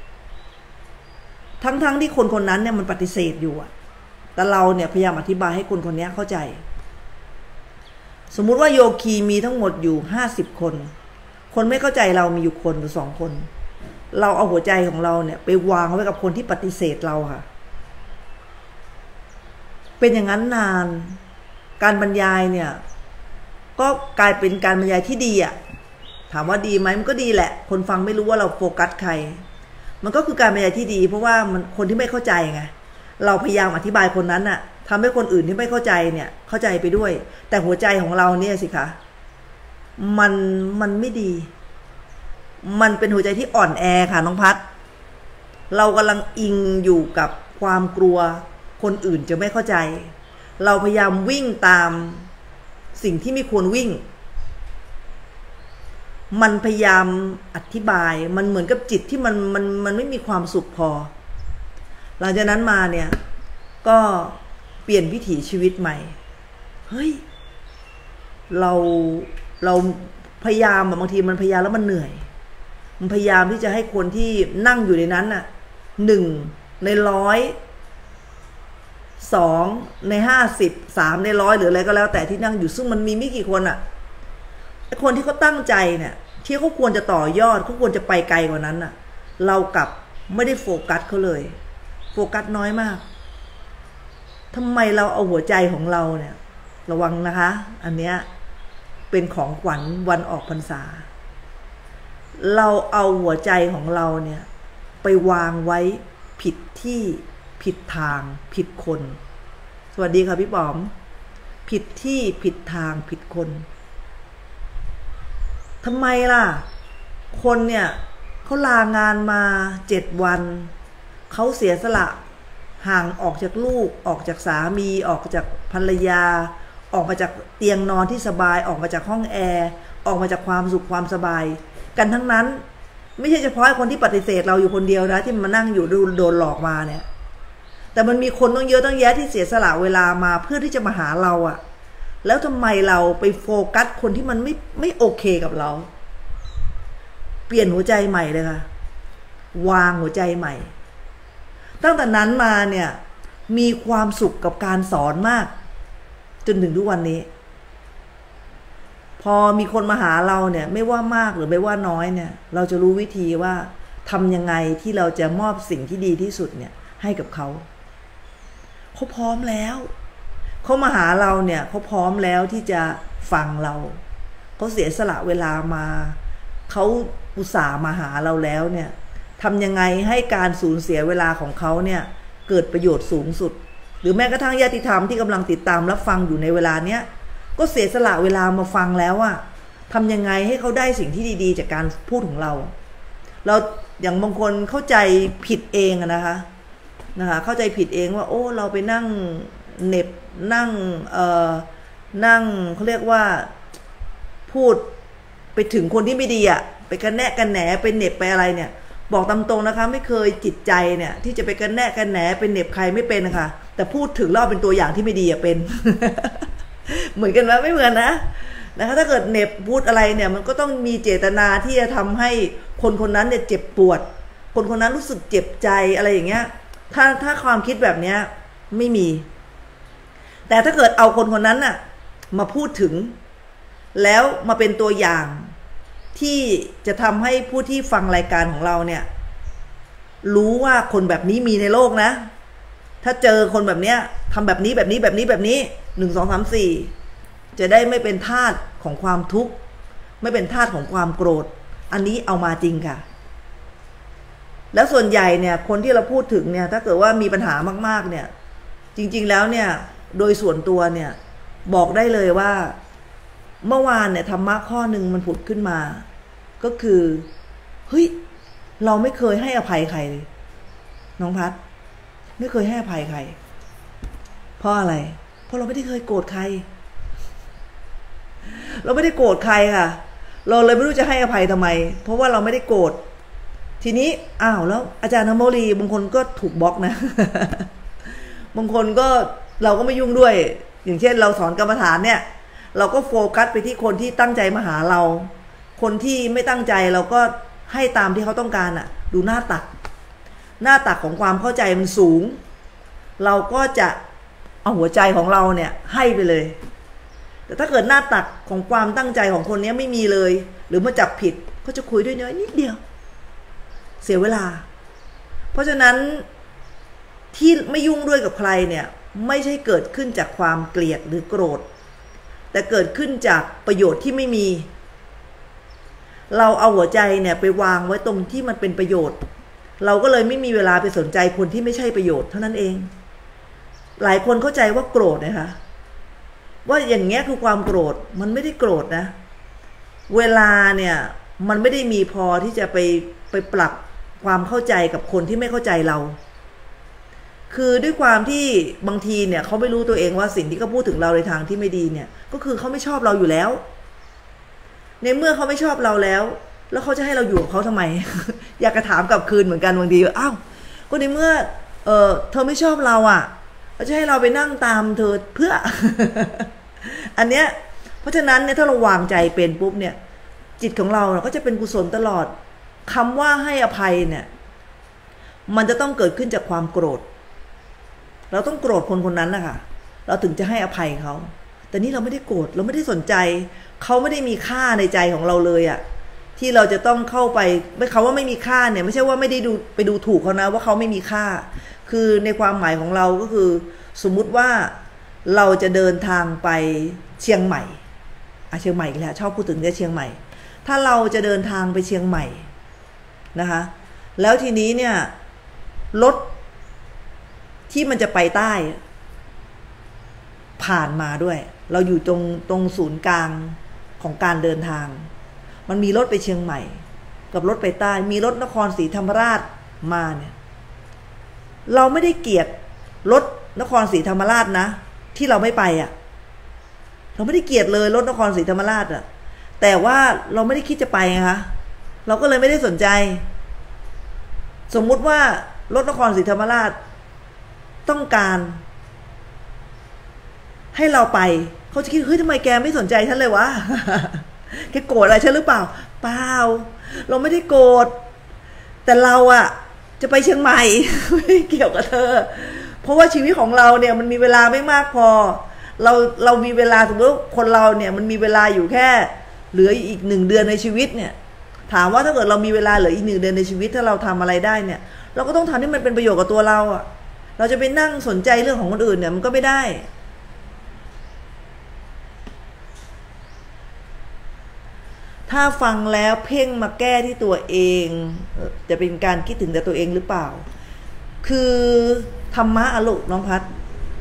ทั้งที่คนคนนั้นเนี่ยมันปฏิเสธอยู่อะแต่เราเนี่ยพยายามอธิบายให้คนคนนี้เข้าใจสมมุติว่าโยคีมีทั้งหมดอยู่50 คนไม่เข้าใจเรามีอยู่คนหรือ2 คนเราเอาหัวใจของเราเนี่ยไปวางไว้กับคนที่ปฏิเสธเราค่ะเป็นอย่างนั้นนานการบรรยายเนี่ยก็กลายเป็นการบรรยายที่ดีอะถามว่าดีไหมมันก็ดีแหละคนฟังไม่รู้ว่าเราโฟกัสใครมันก็คือการบรรยายที่ดีเพราะว่ามันคนที่ไม่เข้าใจไงเราพยายามอธิบายคนนั้นน่ะทำให้คนอื่นที่ไม่เข้าใจเนี่ยเข้าใจไปด้วยแต่หัวใจของเราเนี่ยสิคะมันไม่ดีมันเป็นหัวใจที่อ่อนแอค่ะน้องพัดเรากำลังอิงอยู่กับความกลัวคนอื่นจะไม่เข้าใจเราพยายามวิ่งตามสิ่งที่ไม่ควรวิ่งมันพยายามอธิบายมันเหมือนกับจิตที่มันไม่มีความสุขพอหลังจากนั้นมาเนี่ยก็เปลี่ยนวิถีชีวิตใหม่เฮ้ยเราพยายามบางทีมันพยายามแล้วมันเหนื่อยมันพยายามที่จะให้คนที่นั่งอยู่ในนั้นน่ะ1 ใน 100 2 ใน 50 3 ใน 100หรืออะไรก็แล้วแต่ที่นั่งอยู่ซึ่งมันมีไม่กี่คนอ่ะคนที่เขาตั้งใจเนี่ยที่เขาควรจะต่อยอดเขาควรจะไปไกลกว่านั้นน่ะเรากลับไม่ได้โฟกัสเขาเลยโฟกัสน้อยมากทำไมเราเอาหัวใจของเราเนี่ยระวังนะคะอันเนี้ยเป็นของขวัญวันออกพรรษาเราเอาหัวใจของเราเนี่ยไปวางไว้ผิดที่ผิดทางผิดคนสวัสดีค่ะพี่ป๋อมผิดที่ผิดทางผิดคนทำไมล่ะคนเนี่ยเขาลางานมา7 วันเขาเสียสละห่างออกจากลูกออกจากสามีออกจากภรรยาออกมาจากเตียงนอนที่สบายออกมาจากห้องแอร์ออกมาจากความสุขความสบายกันทั้งนั้นไม่ใช่เฉพาะคนที่ปฏิเสธเราอยู่คนเดียวนะที่มานั่งอยู่โดนหลอกมาเนี่ยแต่มันมีคนต้องเยอะต้องแยะที่เสียสละเวลามาเพื่อที่จะมาหาเราอะแล้วทำไมเราไปโฟกัสคนที่มันไม่โอเคกับเราเปลี่ยนหัวใจใหม่เลยค่ะวางหัวใจใหม่ตั้งแต่นั้นมาเนี่ยมีความสุขกับการสอนมากจนถึงทุกวันนี้พอมีคนมาหาเราเนี่ยไม่ว่ามากหรือไม่ว่าน้อยเนี่ยเราจะรู้วิธีว่าทำยังไงที่เราจะมอบสิ่งที่ดีที่สุดเนี่ยให้กับเขาพร้อมแล้วเขามาหาเราเนี่ยเขาพร้อมแล้วที่จะฟังเราเขาเสียสละเวลามาเขาอุตส่าห์มาหาเราแล้วเนี่ยทำยังไงให้การสูญเสียเวลาของเขาเนี่ยเกิดประโยชน์สูงสุดหรือแม้กระทั่งญาติธรรมที่กำลังติดตามรับฟังอยู่ในเวลาเนี้ยก็เสียสละเวลามาฟังแล้วอะทำยังไงให้เขาได้สิ่งที่ดีๆจากการพูดของเราอย่างบางคนเข้าใจผิดเองนะคะเข้าใจผิดเองว่าโอ้เราไปนั่งเน็บนั่งเขาเรียกว่าพูดไปถึงคนที่ไม่ดีอะไปกันแนะกันแหนไปเน็บไปอะไรเนี่ยบอกตามตรงนะคะไม่เคยจิตใจเนี่ยที่จะไปกันแนะกันแหนไปเน็บใครไม่เป็นนะคะแต่พูดถึงเราเป็นตัวอย่างที่ไม่ดีอะเป็น เหมือนกันไหมไม่เหมือนนะคะถ้าเกิดเน็บพูดอะไรเนี่ยมันก็ต้องมีเจตนาที่จะทำให้คนคนนั้นเนี่ยเจ็บปวดคนคนนั้นรู้สึกเจ็บใจอะไรอย่างเงี้ยถ้าความคิดแบบเนี้ยไม่มีแต่ถ้าเกิดเอาคนคนนั้นน่ะมาพูดถึงแล้วมาเป็นตัวอย่างที่จะทำให้ผู้ที่ฟังรายการของเราเนี่ยรู้ว่าคนแบบนี้มีในโลกนะถ้าเจอคนแบบเนี้ยทำแบบนี้1 2 3 4จะได้ไม่เป็นทาสของความทุกข์ไม่เป็นทาสของความโกรธอันนี้เอามาจริงค่ะแล้วส่วนใหญ่เนี่ยคนที่เราพูดถึงเนี่ยถ้าเกิดว่ามีปัญหามากๆเนี่ยจริงๆแล้วเนี่ยโดยส่วนตัวเนี่ยบอกได้เลยว่าเมื่อวานเนี่ยธรรมะข้อหนึ่งมันผุดขึ้นมาก็คือเฮ้ยเราไม่เคยให้อภัยใครเลยน้องพัดไม่เคยให้อภัยใครเพราะอะไรราะเราไม่ได้เคยโกรธใครเราไม่ได้โกรธใครค่ะเราเลยไม่รู้จะให้อภัยทำไมเพราะว่าเราไม่ได้โกรธทีนี้อ้าวแล้วอาจารย์ธรรมวลีบางคนก็ถูกบล็อกนะบางคนก็เราก็ไม่ยุ่งด้วยอย่างเช่นเราสอนกรรมฐานเนี่ยเราก็โฟกัสไปที่คนที่ตั้งใจมาหาเราคนที่ไม่ตั้งใจเราก็ให้ตามที่เขาต้องการอ่ะดูหน้าตักของความเข้าใจมันสูงเราก็จะเอาหัวใจของเราเนี่ยให้ไปเลยแต่ถ้าเกิดหน้าตักของความตั้งใจของคนนี้ไม่มีเลยหรือมาจับผิดก็จะคุยด้วยน้อยนิดเดียวเสียเวลาเพราะฉะนั้นที่ไม่ยุ่งด้วยกับใครเนี่ยไม่ใช่เกิดขึ้นจากความเกลียดหรือโกรธแต่เกิดขึ้นจากประโยชน์ที่ไม่มีเราเอาหัวใจเนี่ยไปวางไว้ตรงที่มันเป็นประโยชน์เราก็เลยไม่มีเวลาไปสนใจคนที่ไม่ใช่ประโยชน์เท่านั้นเองหลายคนเข้าใจว่าโกรธนะคะว่าอย่างเงี้ยคือความโกรธมันไม่ได้โกรธนะเวลาเนี่ยมันไม่ได้มีพอที่จะไปปรับความเข้าใจกับคนที่ไม่เข้าใจเราคือด้วยความที่บางทีเนี่ยเขาไม่รู้ตัวเองว่าสิ่งที่เขาพูดถึงเราในทางที่ไม่ดีเนี่ยก็คือเขาไม่ชอบเราอยู่แล้วในเมื่อเขาไม่ชอบเราแล้วเขาจะให้เราอยู่กับเขาทำไม อยากจะถามกลับคืนเหมือนกันบางทีอ้าวก็ในเมื่อเธอไม่ชอบเราอ่ะเขาจะให้เราไปนั่งตามเธอเพื่อ อันเนี้ยเพราะฉะนั้นเนี่ยถ้าเราวางใจเป็นปุ๊บเนี่ยจิตของเราก็จะเป็นกุศลตลอดคำว่าให้อภัยเนี่ยมันจะต้องเกิดขึ้นจากความโกรธเราต้องโกรธคนคนนั้นนะคะเราถึงจะให้อภัยเขาแต่นี่เราไม่ได้โกรธเราไม่ได้สนใจเขาไม่ได้มีค่าในใจของเราเลยอะที่เราจะต้องเข้าไปไม่คำว่าไม่มีค่าเนี่ยไม่ใช่ว่าไม่ได้ดูไปดูถูกเขานะว่าเขาไม่มีค่าคือในความหมายของเราก็คือสมมุติว่าเราจะเดินทางไปเชียงใหม่เชียงใหม่อีกแล้วชอบพูดถึงเชียงใหม่ถ้าเราจะเดินทางไปเชียงใหม่นะคะแล้วทีนี้เนี่ยรถที่มันจะไปใต้ผ่านมาด้วยเราอยู่ตรงศูนย์กลางของการเดินทางมันมีรถไปเชียงใหม่กับรถไปใต้มีรถนครศรีธรรมราชมาเนี่ยเราไม่ได้เกลียดรถนครศรีธรรมราชนะที่เราไม่ไปเราไม่ได้เกลียดเลยรถนครศรีธรรมราชแต่ว่าเราไม่ได้คิดจะไปไงคะเราก็เลยไม่ได้สนใจสมมุติว่ารถนครศรีธรรมราชต้องการให้เราไปเขาจะคิดเฮ้ยทำไมแกไม่สนใจฉันเลยวะ แกโกรธอะไรฉันหรือเปล่าเปล่าเราไม่ได้โกรธแต่เราจะไปเชียงใหม่ ไม่เกี่ยวกับเธอเพราะว่าชีวิตของเราเนี่ยมันมีเวลาไม่มากพอเรามีเวลาสมมติคนเราเนี่ยมันมีเวลาอยู่แค่เหลืออีก1 เดือนในชีวิตเนี่ยถามว่าถ้าเกิดเรามีเวลาเหลืออีก1 เดือนในชีวิตถ้าเราทำอะไรได้เนี่ยเราก็ต้องทำให้มันเป็นประโยชน์กับตัวเราเราจะไปนั่งสนใจเรื่องของคนอื่นเนี่ยมันก็ไม่ได้ถ้าฟังแล้วเพ่งมาแก้ที่ตัวเองจะเป็นการคิดถึงแต่ตัวเองหรือเปล่าคือธรรมะลูกน้องพัด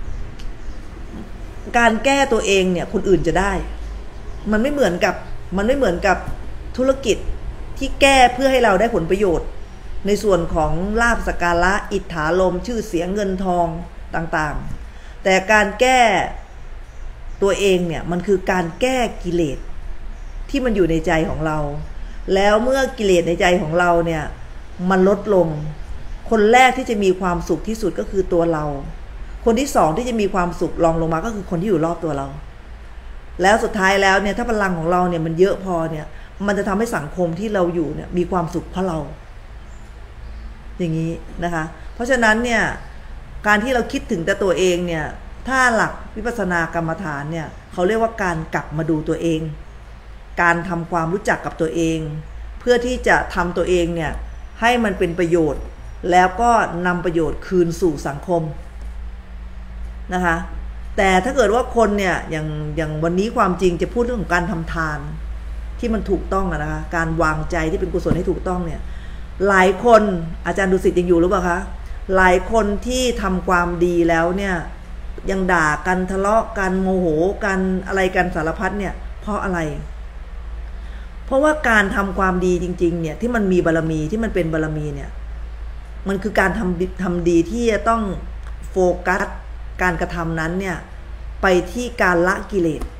การแก้ตัวเองเนี่ยคนอื่นจะได้มันไม่เหมือนกับธุรกิจที่แก้เพื่อให้เราได้ผลประโยชน์ในส่วนของลาภสักการะอิทธาลมชื่อเสียงเงินทองต่างๆแต่การแก้ตัวเองเนี่ยมันคือการแก้กิเลสที่มันอยู่ในใจของเราแล้วเมื่อกิเลสในใจของเราเนี่ยมันลดลงคนแรกที่จะมีความสุขที่สุดก็คือตัวเราคนที่2ที่จะมีความสุขรองลงมาก็คือคนที่อยู่รอบตัวเราแล้วสุดท้ายแล้วเนี่ยถ้าพลังของเราเนี่ยมันเยอะพอเนี่ยมันจะทำให้สังคมที่เราอยู่เนี่ยมีความสุขเพราะเราอย่างนี้นะคะเพราะฉะนั้นเนี่ยการที่เราคิดถึงแต่ตัวเองเนี่ยถ้าหลักวิปัสสนากรรมฐานเนี่ยเขาเรียกว่าการกลับมาดูตัวเองการทำความรู้จักกับตัวเองเพื่อที่จะทำตัวเองเนี่ยให้มันเป็นประโยชน์แล้วก็นำประโยชน์คืนสู่สังคมนะคะแต่ถ้าเกิดว่าคนเนี่ยอย่างวันนี้ความจริงจะพูดเรื่องของการทำทานที่มันถูกต้องนะคะการวางใจที่เป็นกุศลให้ถูกต้องเนี่ยหลายคนอาจารย์ดุสิตยังอยู่หรือเปล่าคะหลายคนที่ทำความดีแล้วเนี่ยยังด่ากันทะเลาะกันโมโหกันอะไรกันสารพัดเนี่ยเพราะอะไรเพราะว่าการทำความดีจริงๆเนี่ยที่มันมีบารมีที่มันเป็นบารมีเนี่ยมันคือการทำดีที่จะต้องโฟกัสการกระทำนั้นเนี่ยไปที่การละกิเลส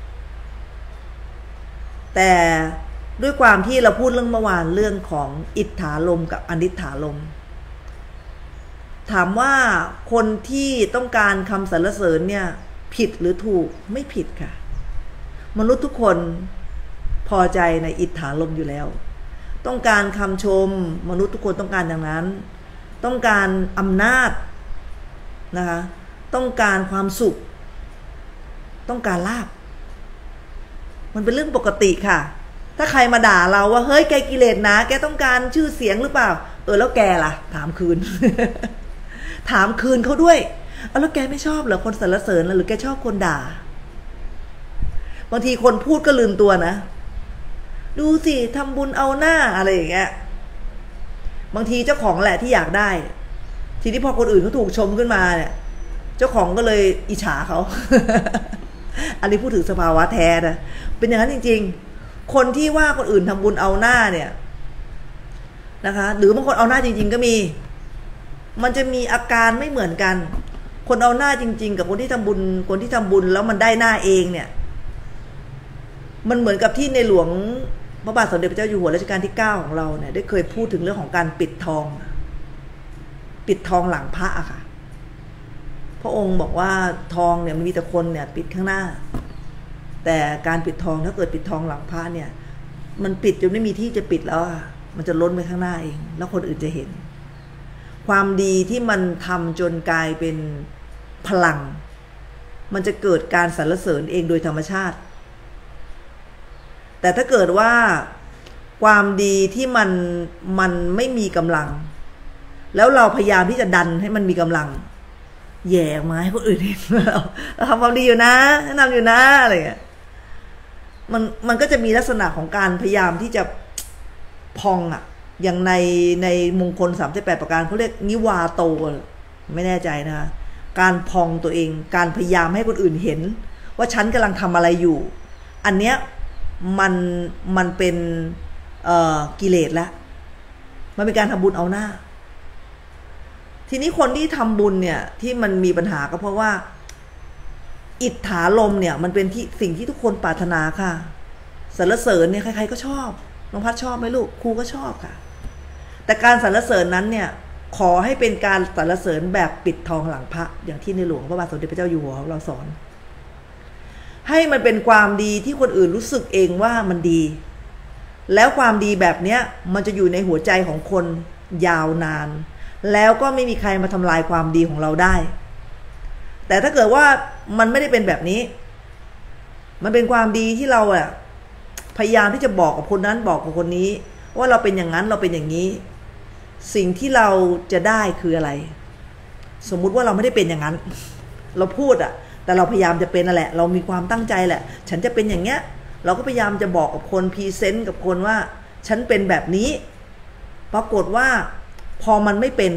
แต่ด้วยความที่เราพูดเรื่องเมื่อวานเรื่องของอิทธาลมกับอนิถาลมถามว่าคนที่ต้องการคำสรรเสริญเนี่ยผิดหรือถูกไม่ผิดค่ะมนุษย์ทุกคนพอใจในอิทธาลมอยู่แล้วต้องการคำชมมนุษย์ทุกคนต้องการอย่างนั้นต้องการอำนาจนะคะต้องการความสุขต้องการลาภมันเป็นเรื่องปกติค่ะถ้าใครมาด่าเราว่าเฮ้ยแกกิเลสนะแกต้องการชื่อเสียงหรือเปล่าแล้วแกล่ะถามคืน ถามคืนเขาด้วยแล้วแกไม่ชอบเหรอคนสรรเสริญหรือแกชอบคนด่าบางทีคนพูดก็ลืมตัวนะดูสิทำบุญเอาหน้าอะไรอย่างเงี้ยบางทีเจ้าของแหละที่อยากได้ทีนี้พอคนอื่นเขาถูกชมขึ้นมาเนี่ยเจ้าของก็เลยอิจฉาเขา อันนี้พูดถึงสภาวะแท้นะเป็นอย่างนั้นจริงๆคนที่ว่าคนอื่นทำบุญเอาหน้าเนี่ยนะคะหรือบางคนเอาหน้าจริงๆก็มีมันจะมีอาการไม่เหมือนกันคนเอาหน้าจริงๆกับคนที่ทำบุญแล้วมันได้หน้าเองเนี่ยมันเหมือนกับที่ในหลวงพระบาทสมเด็จพระเจ้าอยู่หัวรัชกาลที่9ของเราเนี่ยได้เคยพูดถึงเรื่องของการปิดทองหลังพระอะค่ะพระองค์บอกว่าทองเนี่ยมันมีแต่คนเนี่ยปิดข้างหน้าแต่การปิดทองถ้าเกิดปิดทองหลังพระเนี่ยมันปิดจนไม่มีที่จะปิดแล้วมันจะล้นไปข้างหน้าเองแล้วคนอื่นจะเห็นความดีที่มันทำจนกลายเป็นพลังมันจะเกิดการสรรเสริญเองโดยธรรมชาติแต่ถ้าเกิดว่าความดีที่มันไม่มีกำลังแล้วเราพยายามที่จะดันให้มันมีกำลังแย่มาให้คนอื่นเห็นเราทำความดีอยู่นะแนะนำอยู่นะอะไรเงี้ยมันก็จะมีลักษณะของการพยายามที่จะพองอ่ะอย่างในมงคล38ประการเขาเรียกนิวาโตไม่แน่ใจนะการพองตัวเองการพยายามให้คนอื่นเห็นว่าฉันกำลังทำอะไรอยู่อันเนี้ยมันเป็นกิเลสแล้วมันเป็นการทำบุญเอาหน้าทีนี้คนที่ทำบุญเนี่ยที่มันมีปัญหาก็เพราะว่าอิทธาลมเนี่ยมันเป็นที่สิ่งที่ทุกคนปรารถนาค่ะสรรเสริญเนี่ยใครๆก็ชอบน้องพัดชอบไหมลูกครูก็ชอบค่ะแต่การสรรเสริญนั้นเนี่ยขอให้เป็นการสรรเสริญแบบปิดทองหลังพระอย่างที่ในหลวงพระบาทสมเด็จพระเจ้าอยู่หัวของเราสอนให้มันเป็นความดีที่คนอื่นรู้สึกเองว่ามันดีแล้วความดีแบบเนี้ยมันจะอยู่ในหัวใจของคนยาวนานแล้วก็ไม่มีใครมาทำลายความดีของเราได้แต่ถ้าเกิดว่ามันไม่ได้เป็นแบบนี้มันเป็นความดีที่เราพยายามที่จะบอกกับคนนั้นบอกกับคนนี้ว่าเราเป็นอย่างนั้นเราเป็นอย่างนี้สิ่งที่เราจะได้คืออะไรสมมุติว่าเราไม่ได้เป็นอย่างนั้นเราพูดแต่เราพยายามจะเป็นนั่นแหละเรามีความตั้งใจแหละฉันจะเป็นอย่างเงี้ยเราก็พยายามจะบอกกับคนพรีเซนต์กับคนว่าฉันเป็นแบบนี้ปรากฏว่าพอมันไม่เป็น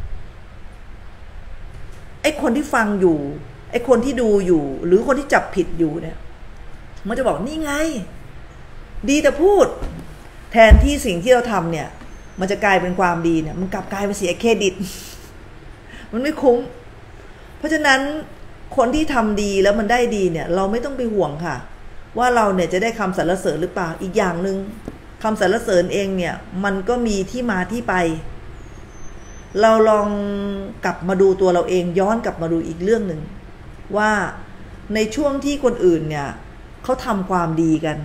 ไอ้คนที่ฟังอยู่ไอ้คนที่ดูอยู่หรือคนที่จับผิดอยู่เนี่ยมันจะบอกนี่ไงดีแต่พูดแทนที่สิ่งที่เราทำเนี่ยมันจะกลายเป็นความดีเนี่ยมันกลับกลายเป็นเสียเครดิตมันไม่คุ้มเพราะฉะนั้นคนที่ทำดีแล้วมันได้ดีเนี่ยเราไม่ต้องไปห่วงค่ะว่าเราเนี่ยจะได้คำสรรเสริญหรือเปล่าอีกอย่างหนึ่งคำสรรเสริญเองเนี่ยมันก็มีที่มาที่ไปเราลองกลับมาดูตัวเราเองย้อนกลับมาดูอีกเรื่องหนึ่งว่าในช่วงที่คนอื่นเนี่ยเขาทำความดีกัน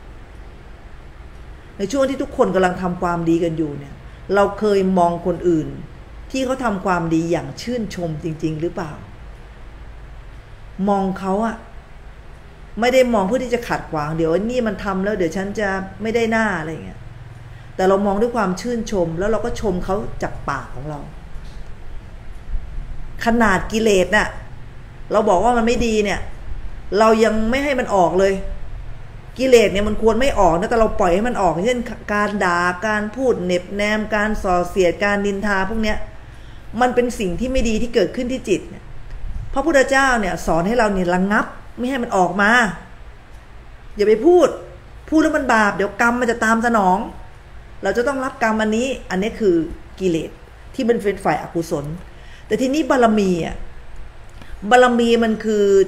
ในช่วงที่ทุกคนกำลังทำความดีกันอยู่เนี่ยเราเคยมองคนอื่นที่เขาทำความดีอย่างชื่นชมจริงๆหรือเปล่ามองเขาไม่ได้มองเพื่อที่จะขัดขวางเดี๋ยวนี่มันทำแล้วเดี๋ยวฉันจะไม่ได้หน้าอะไรเงี้ยแต่เรามองด้วยความชื่นชมแล้วเราก็ชมเขาจากปากของเราขนาดกิเลสน่ะเราบอกว่ามันไม่ดีเนี่ยเรายังไม่ให้มันออกเลยกิเลสเนี่ยมันควรไม่ออกนะแต่เราปล่อยให้มันออกเช่นการด่าการพูดเน็บแนมการส่อเสียดการนินทาพวกเนี้ยมันเป็นสิ่งที่ไม่ดีที่เกิดขึ้นที่จิตพระพุทธเจ้าเนี่ยสอนให้เราเนี่ยระงับไม่ให้มันออกมาอย่าไปพูดแล้วมันบาปเดี๋ยวกรรมมันจะตามสนองเราจะต้องรับกรรมอันนี้คือกิเลสที่มันเป็นฝ่ายอกุศลแต่ทีนี้บารมีมันคือ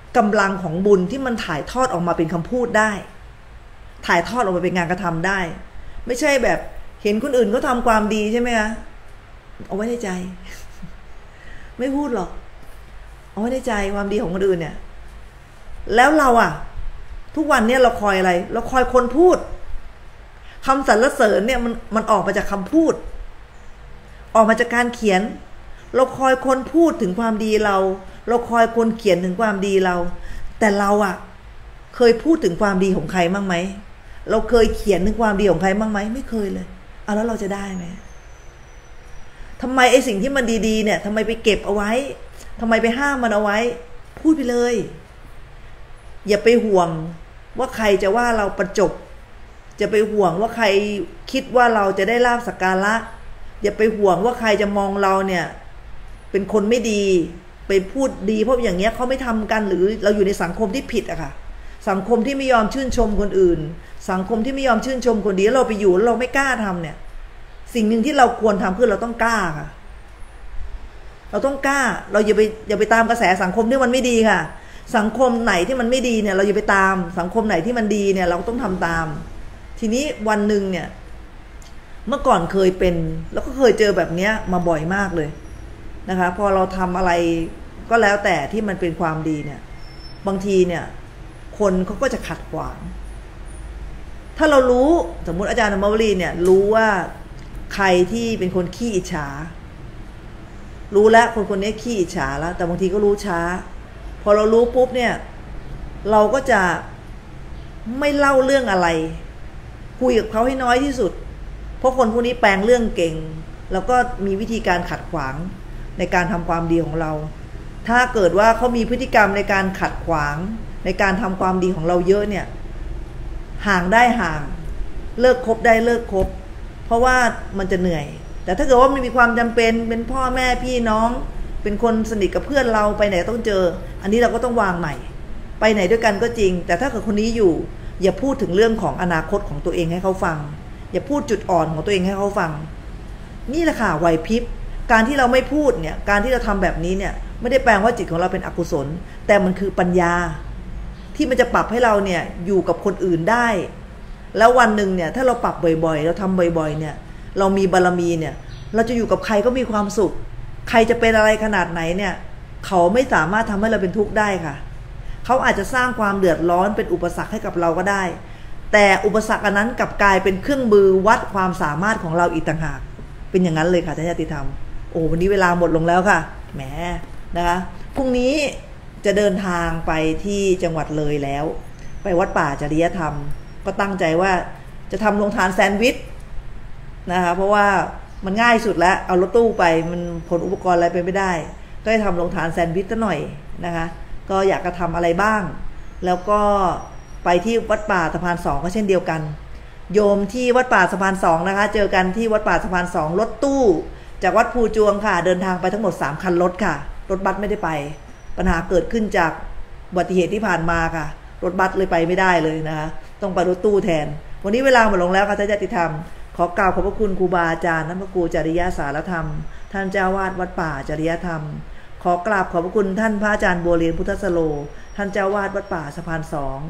กำลังของบุญที่มันถ่ายทอดออกมาเป็นคำพูดได้ถ่ายทอดออกมาเป็นงานกระทำได้ ไม่ใช่แบบเห็นคนอื่นเขาทำความดีใช่ไหมคะเอาไว้ในใจ ไม่พูดหรอกเอาไว้ในใจความดีของคนอื่นเนี่ยแล้วเราอะทุกวันเนี่ยเราคอยอะไรเราคอยคนพูดคำสรรเสริญเนี่ยมันออกมาจากคำพูดออกมาจากการเขียนเราคอยคนพูดถึงความดีเราคอยคนเขียนถึงความดีเราแต่เราอะเคยพูดถึงความดีของใครบ้างไหมเราเคยเขียนถึงความดีของใครบ้างไหมไม่เคยเลยเอาแล้วเราจะได้ไหมทำไมไอ้สิ่งที่มันดีๆเนี่ยทำไมไปเก็บเอาไว้ทำไมไปห้ามมันเอาไว้พูดไปเลยอย่าไปห่วงว่าใครจะว่าเราประจบจะไปห่วงว่าใครคิดว่าเราจะได้ลาภสักการะอย่าไปห่วงว่าใครจะมองเราเนี่ยเป็นคนไม่ดีไปพูดดีเพราะอย่างเงี้ยเขาไม่ทำกันหรือเราอยู่ในสังคมที่ผิดอะค่ะสังคมที่ไม่ยอมชื่นชมคนอื่นสังคมที่ไม่ยอมชื่นชมคนดีแล้วเราไปอยู่แล้วเราไม่กล้าทำเนี่ยสิ่งหนึ่งที่เราควรทำคือเราต้องกล้าค่ะเราต้องกล้าเราอย่าไปตามกระแสสังคมที่มันไม่ดีค่ะสังคมไหนที่มันไม่ดีเนี่ยเราอย่าไปตามสังคมไหนที่มันดีเนี่ยเราต้องทำตามทีนี้วันหนึ่งเนี่ยเมื่อก่อนเคยเป็นแล้วก็เคยเจอแบบนี้มาบ่อยมากเลยนะคะพอเราทำอะไรก็แล้วแต่ที่มันเป็นความดีเนี่ยบางทีเนี่ยคนเขาก็จะขัดขวางถ้าเรารู้สมมุติอาจารย์อมวลีเนี่ยรู้ว่าใครที่เป็นคนขี้อิจฉารู้แล้วคนนี้ขี้อิจฉาแล้วแต่บางทีก็รู้ช้าพอเรารู้ปุ๊บเนี่ยเราก็จะไม่เล่าเรื่องอะไรคุยกับเขาให้น้อยที่สุดเพราะคนพวกนี้แปลงเรื่องเก่งแล้วก็มีวิธีการขัดขวางในการทำความดีของเราถ้าเกิดว่าเขามีพฤติกรรมในการขัดขวางในการทำความดีของเราเยอะเนี่ยห่างได้ห่างเลิกคบได้เลิกคบเพราะว่ามันจะเหนื่อยแต่ถ้าเกิดว่ามันมีความจำเป็นเป็นพ่อแม่พี่น้องเป็นคนสนิทกับเพื่อนเราไปไหนต้องเจออันนี้เราก็ต้องวางใหม่ไปไหนด้วยกันก็จริงแต่ถ้าเกิดคนนี้อยู่อย่าพูดถึงเรื่องของอนาคตของตัวเองให้เขาฟังอย่าพูดจุดอ่อนของตัวเองให้เขาฟังนี่แหละค่ะไหวพริบการที่เราไม่พูดเนี่ยการที่เราทำแบบนี้เนี่ยไม่ได้แปลว่าจิตของเราเป็นอกุศลแต่มันคือปัญญาที่มันจะปรับให้เราเนี่ยอยู่กับคนอื่นได้แล้ววันหนึ่งเนี่ยถ้าเราปรับบ่อยๆเราทำบ่อยๆเนี่ยเรามีบารมีเนี่ยเราจะอยู่กับใครก็มีความสุขใครจะเป็นอะไรขนาดไหนเนี่ยเขาไม่สามารถทำให้เราเป็นทุกข์ได้ค่ะเขาอาจจะสร้างความเดือดร้อนเป็นอุปสรรคให้กับเราก็ได้แต่อุปสรรคอันนั้นกลับกลายเป็นเครื่องมือวัดความสามารถของเราอีกต่างหากเป็นอย่างนั้นเลยค่ะท่านญาติธรรมโอ้วันนี้เวลาหมดลงแล้วค่ะแหมนะคะพรุ่งนี้จะเดินทางไปที่จังหวัดเลยแล้วไปวัดป่าจริยธรรมก็ตั้งใจว่าจะทำโรงทานแซนด์วิชนะคะเพราะว่ามันง่ายสุดแล้วเอารถตู้ไปมันขนอุปกรณ์อะไรไปไม่ได้ก็ให้ทำโรงทานแซนด์วิชซะหน่อยนะคะก็อยากจะทำอะไรบ้างแล้วก็ไปที่วัดป่าสะพาน2ก็เช่นเดียวกันโยมที่วัดป่าสะพาน2นะคะเจอกันที่วัดป่าสะพาน2รถตู้จากวัดภูจวงค่ะเดินทางไปทั้งหมด3คันรถค่ะรถบัสไม่ได้ไปปัญหาเกิดขึ้นจากอุบัติเหตุที่ผ่านมาค่ะรถบัสเลยไปไม่ได้เลยนะคะต้องไปรถตู้แทนวันนี้เวลาหมดลงแล้วค่ะท่านญาติธรรมขอกล่าวขอบพระคุณครูบาอาจารย์ท่านพระครูจริยสารธรรมท่านเจ้าวาดวัดป่าจริยธรรมขอกราบขอบพระคุณท่านพระอาจารย์บัวเรียนพุทธสโลท่านเจ้าวาดวัดป่าสะพาน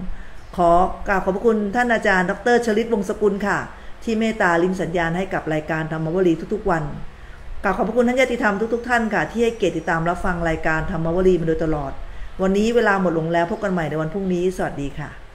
2ขอกราบขอบพระคุณท่านอาจารย์ดร.ชลิตวงศ์สกุลค่ะที่เมตตาลิ้มสัญญาณให้กับรายการธรรมวลีทุกๆวันกราบขอบพระคุณท่านญาติธรรมทุกๆท่านค่ะที่ให้เกียรติติดตามรับฟังรายการธรรมวลีมาโดยตลอดวันนี้เวลาหมดลงแล้วพบกันใหม่ในวันพรุ่งนี้สวัสดีค่ะ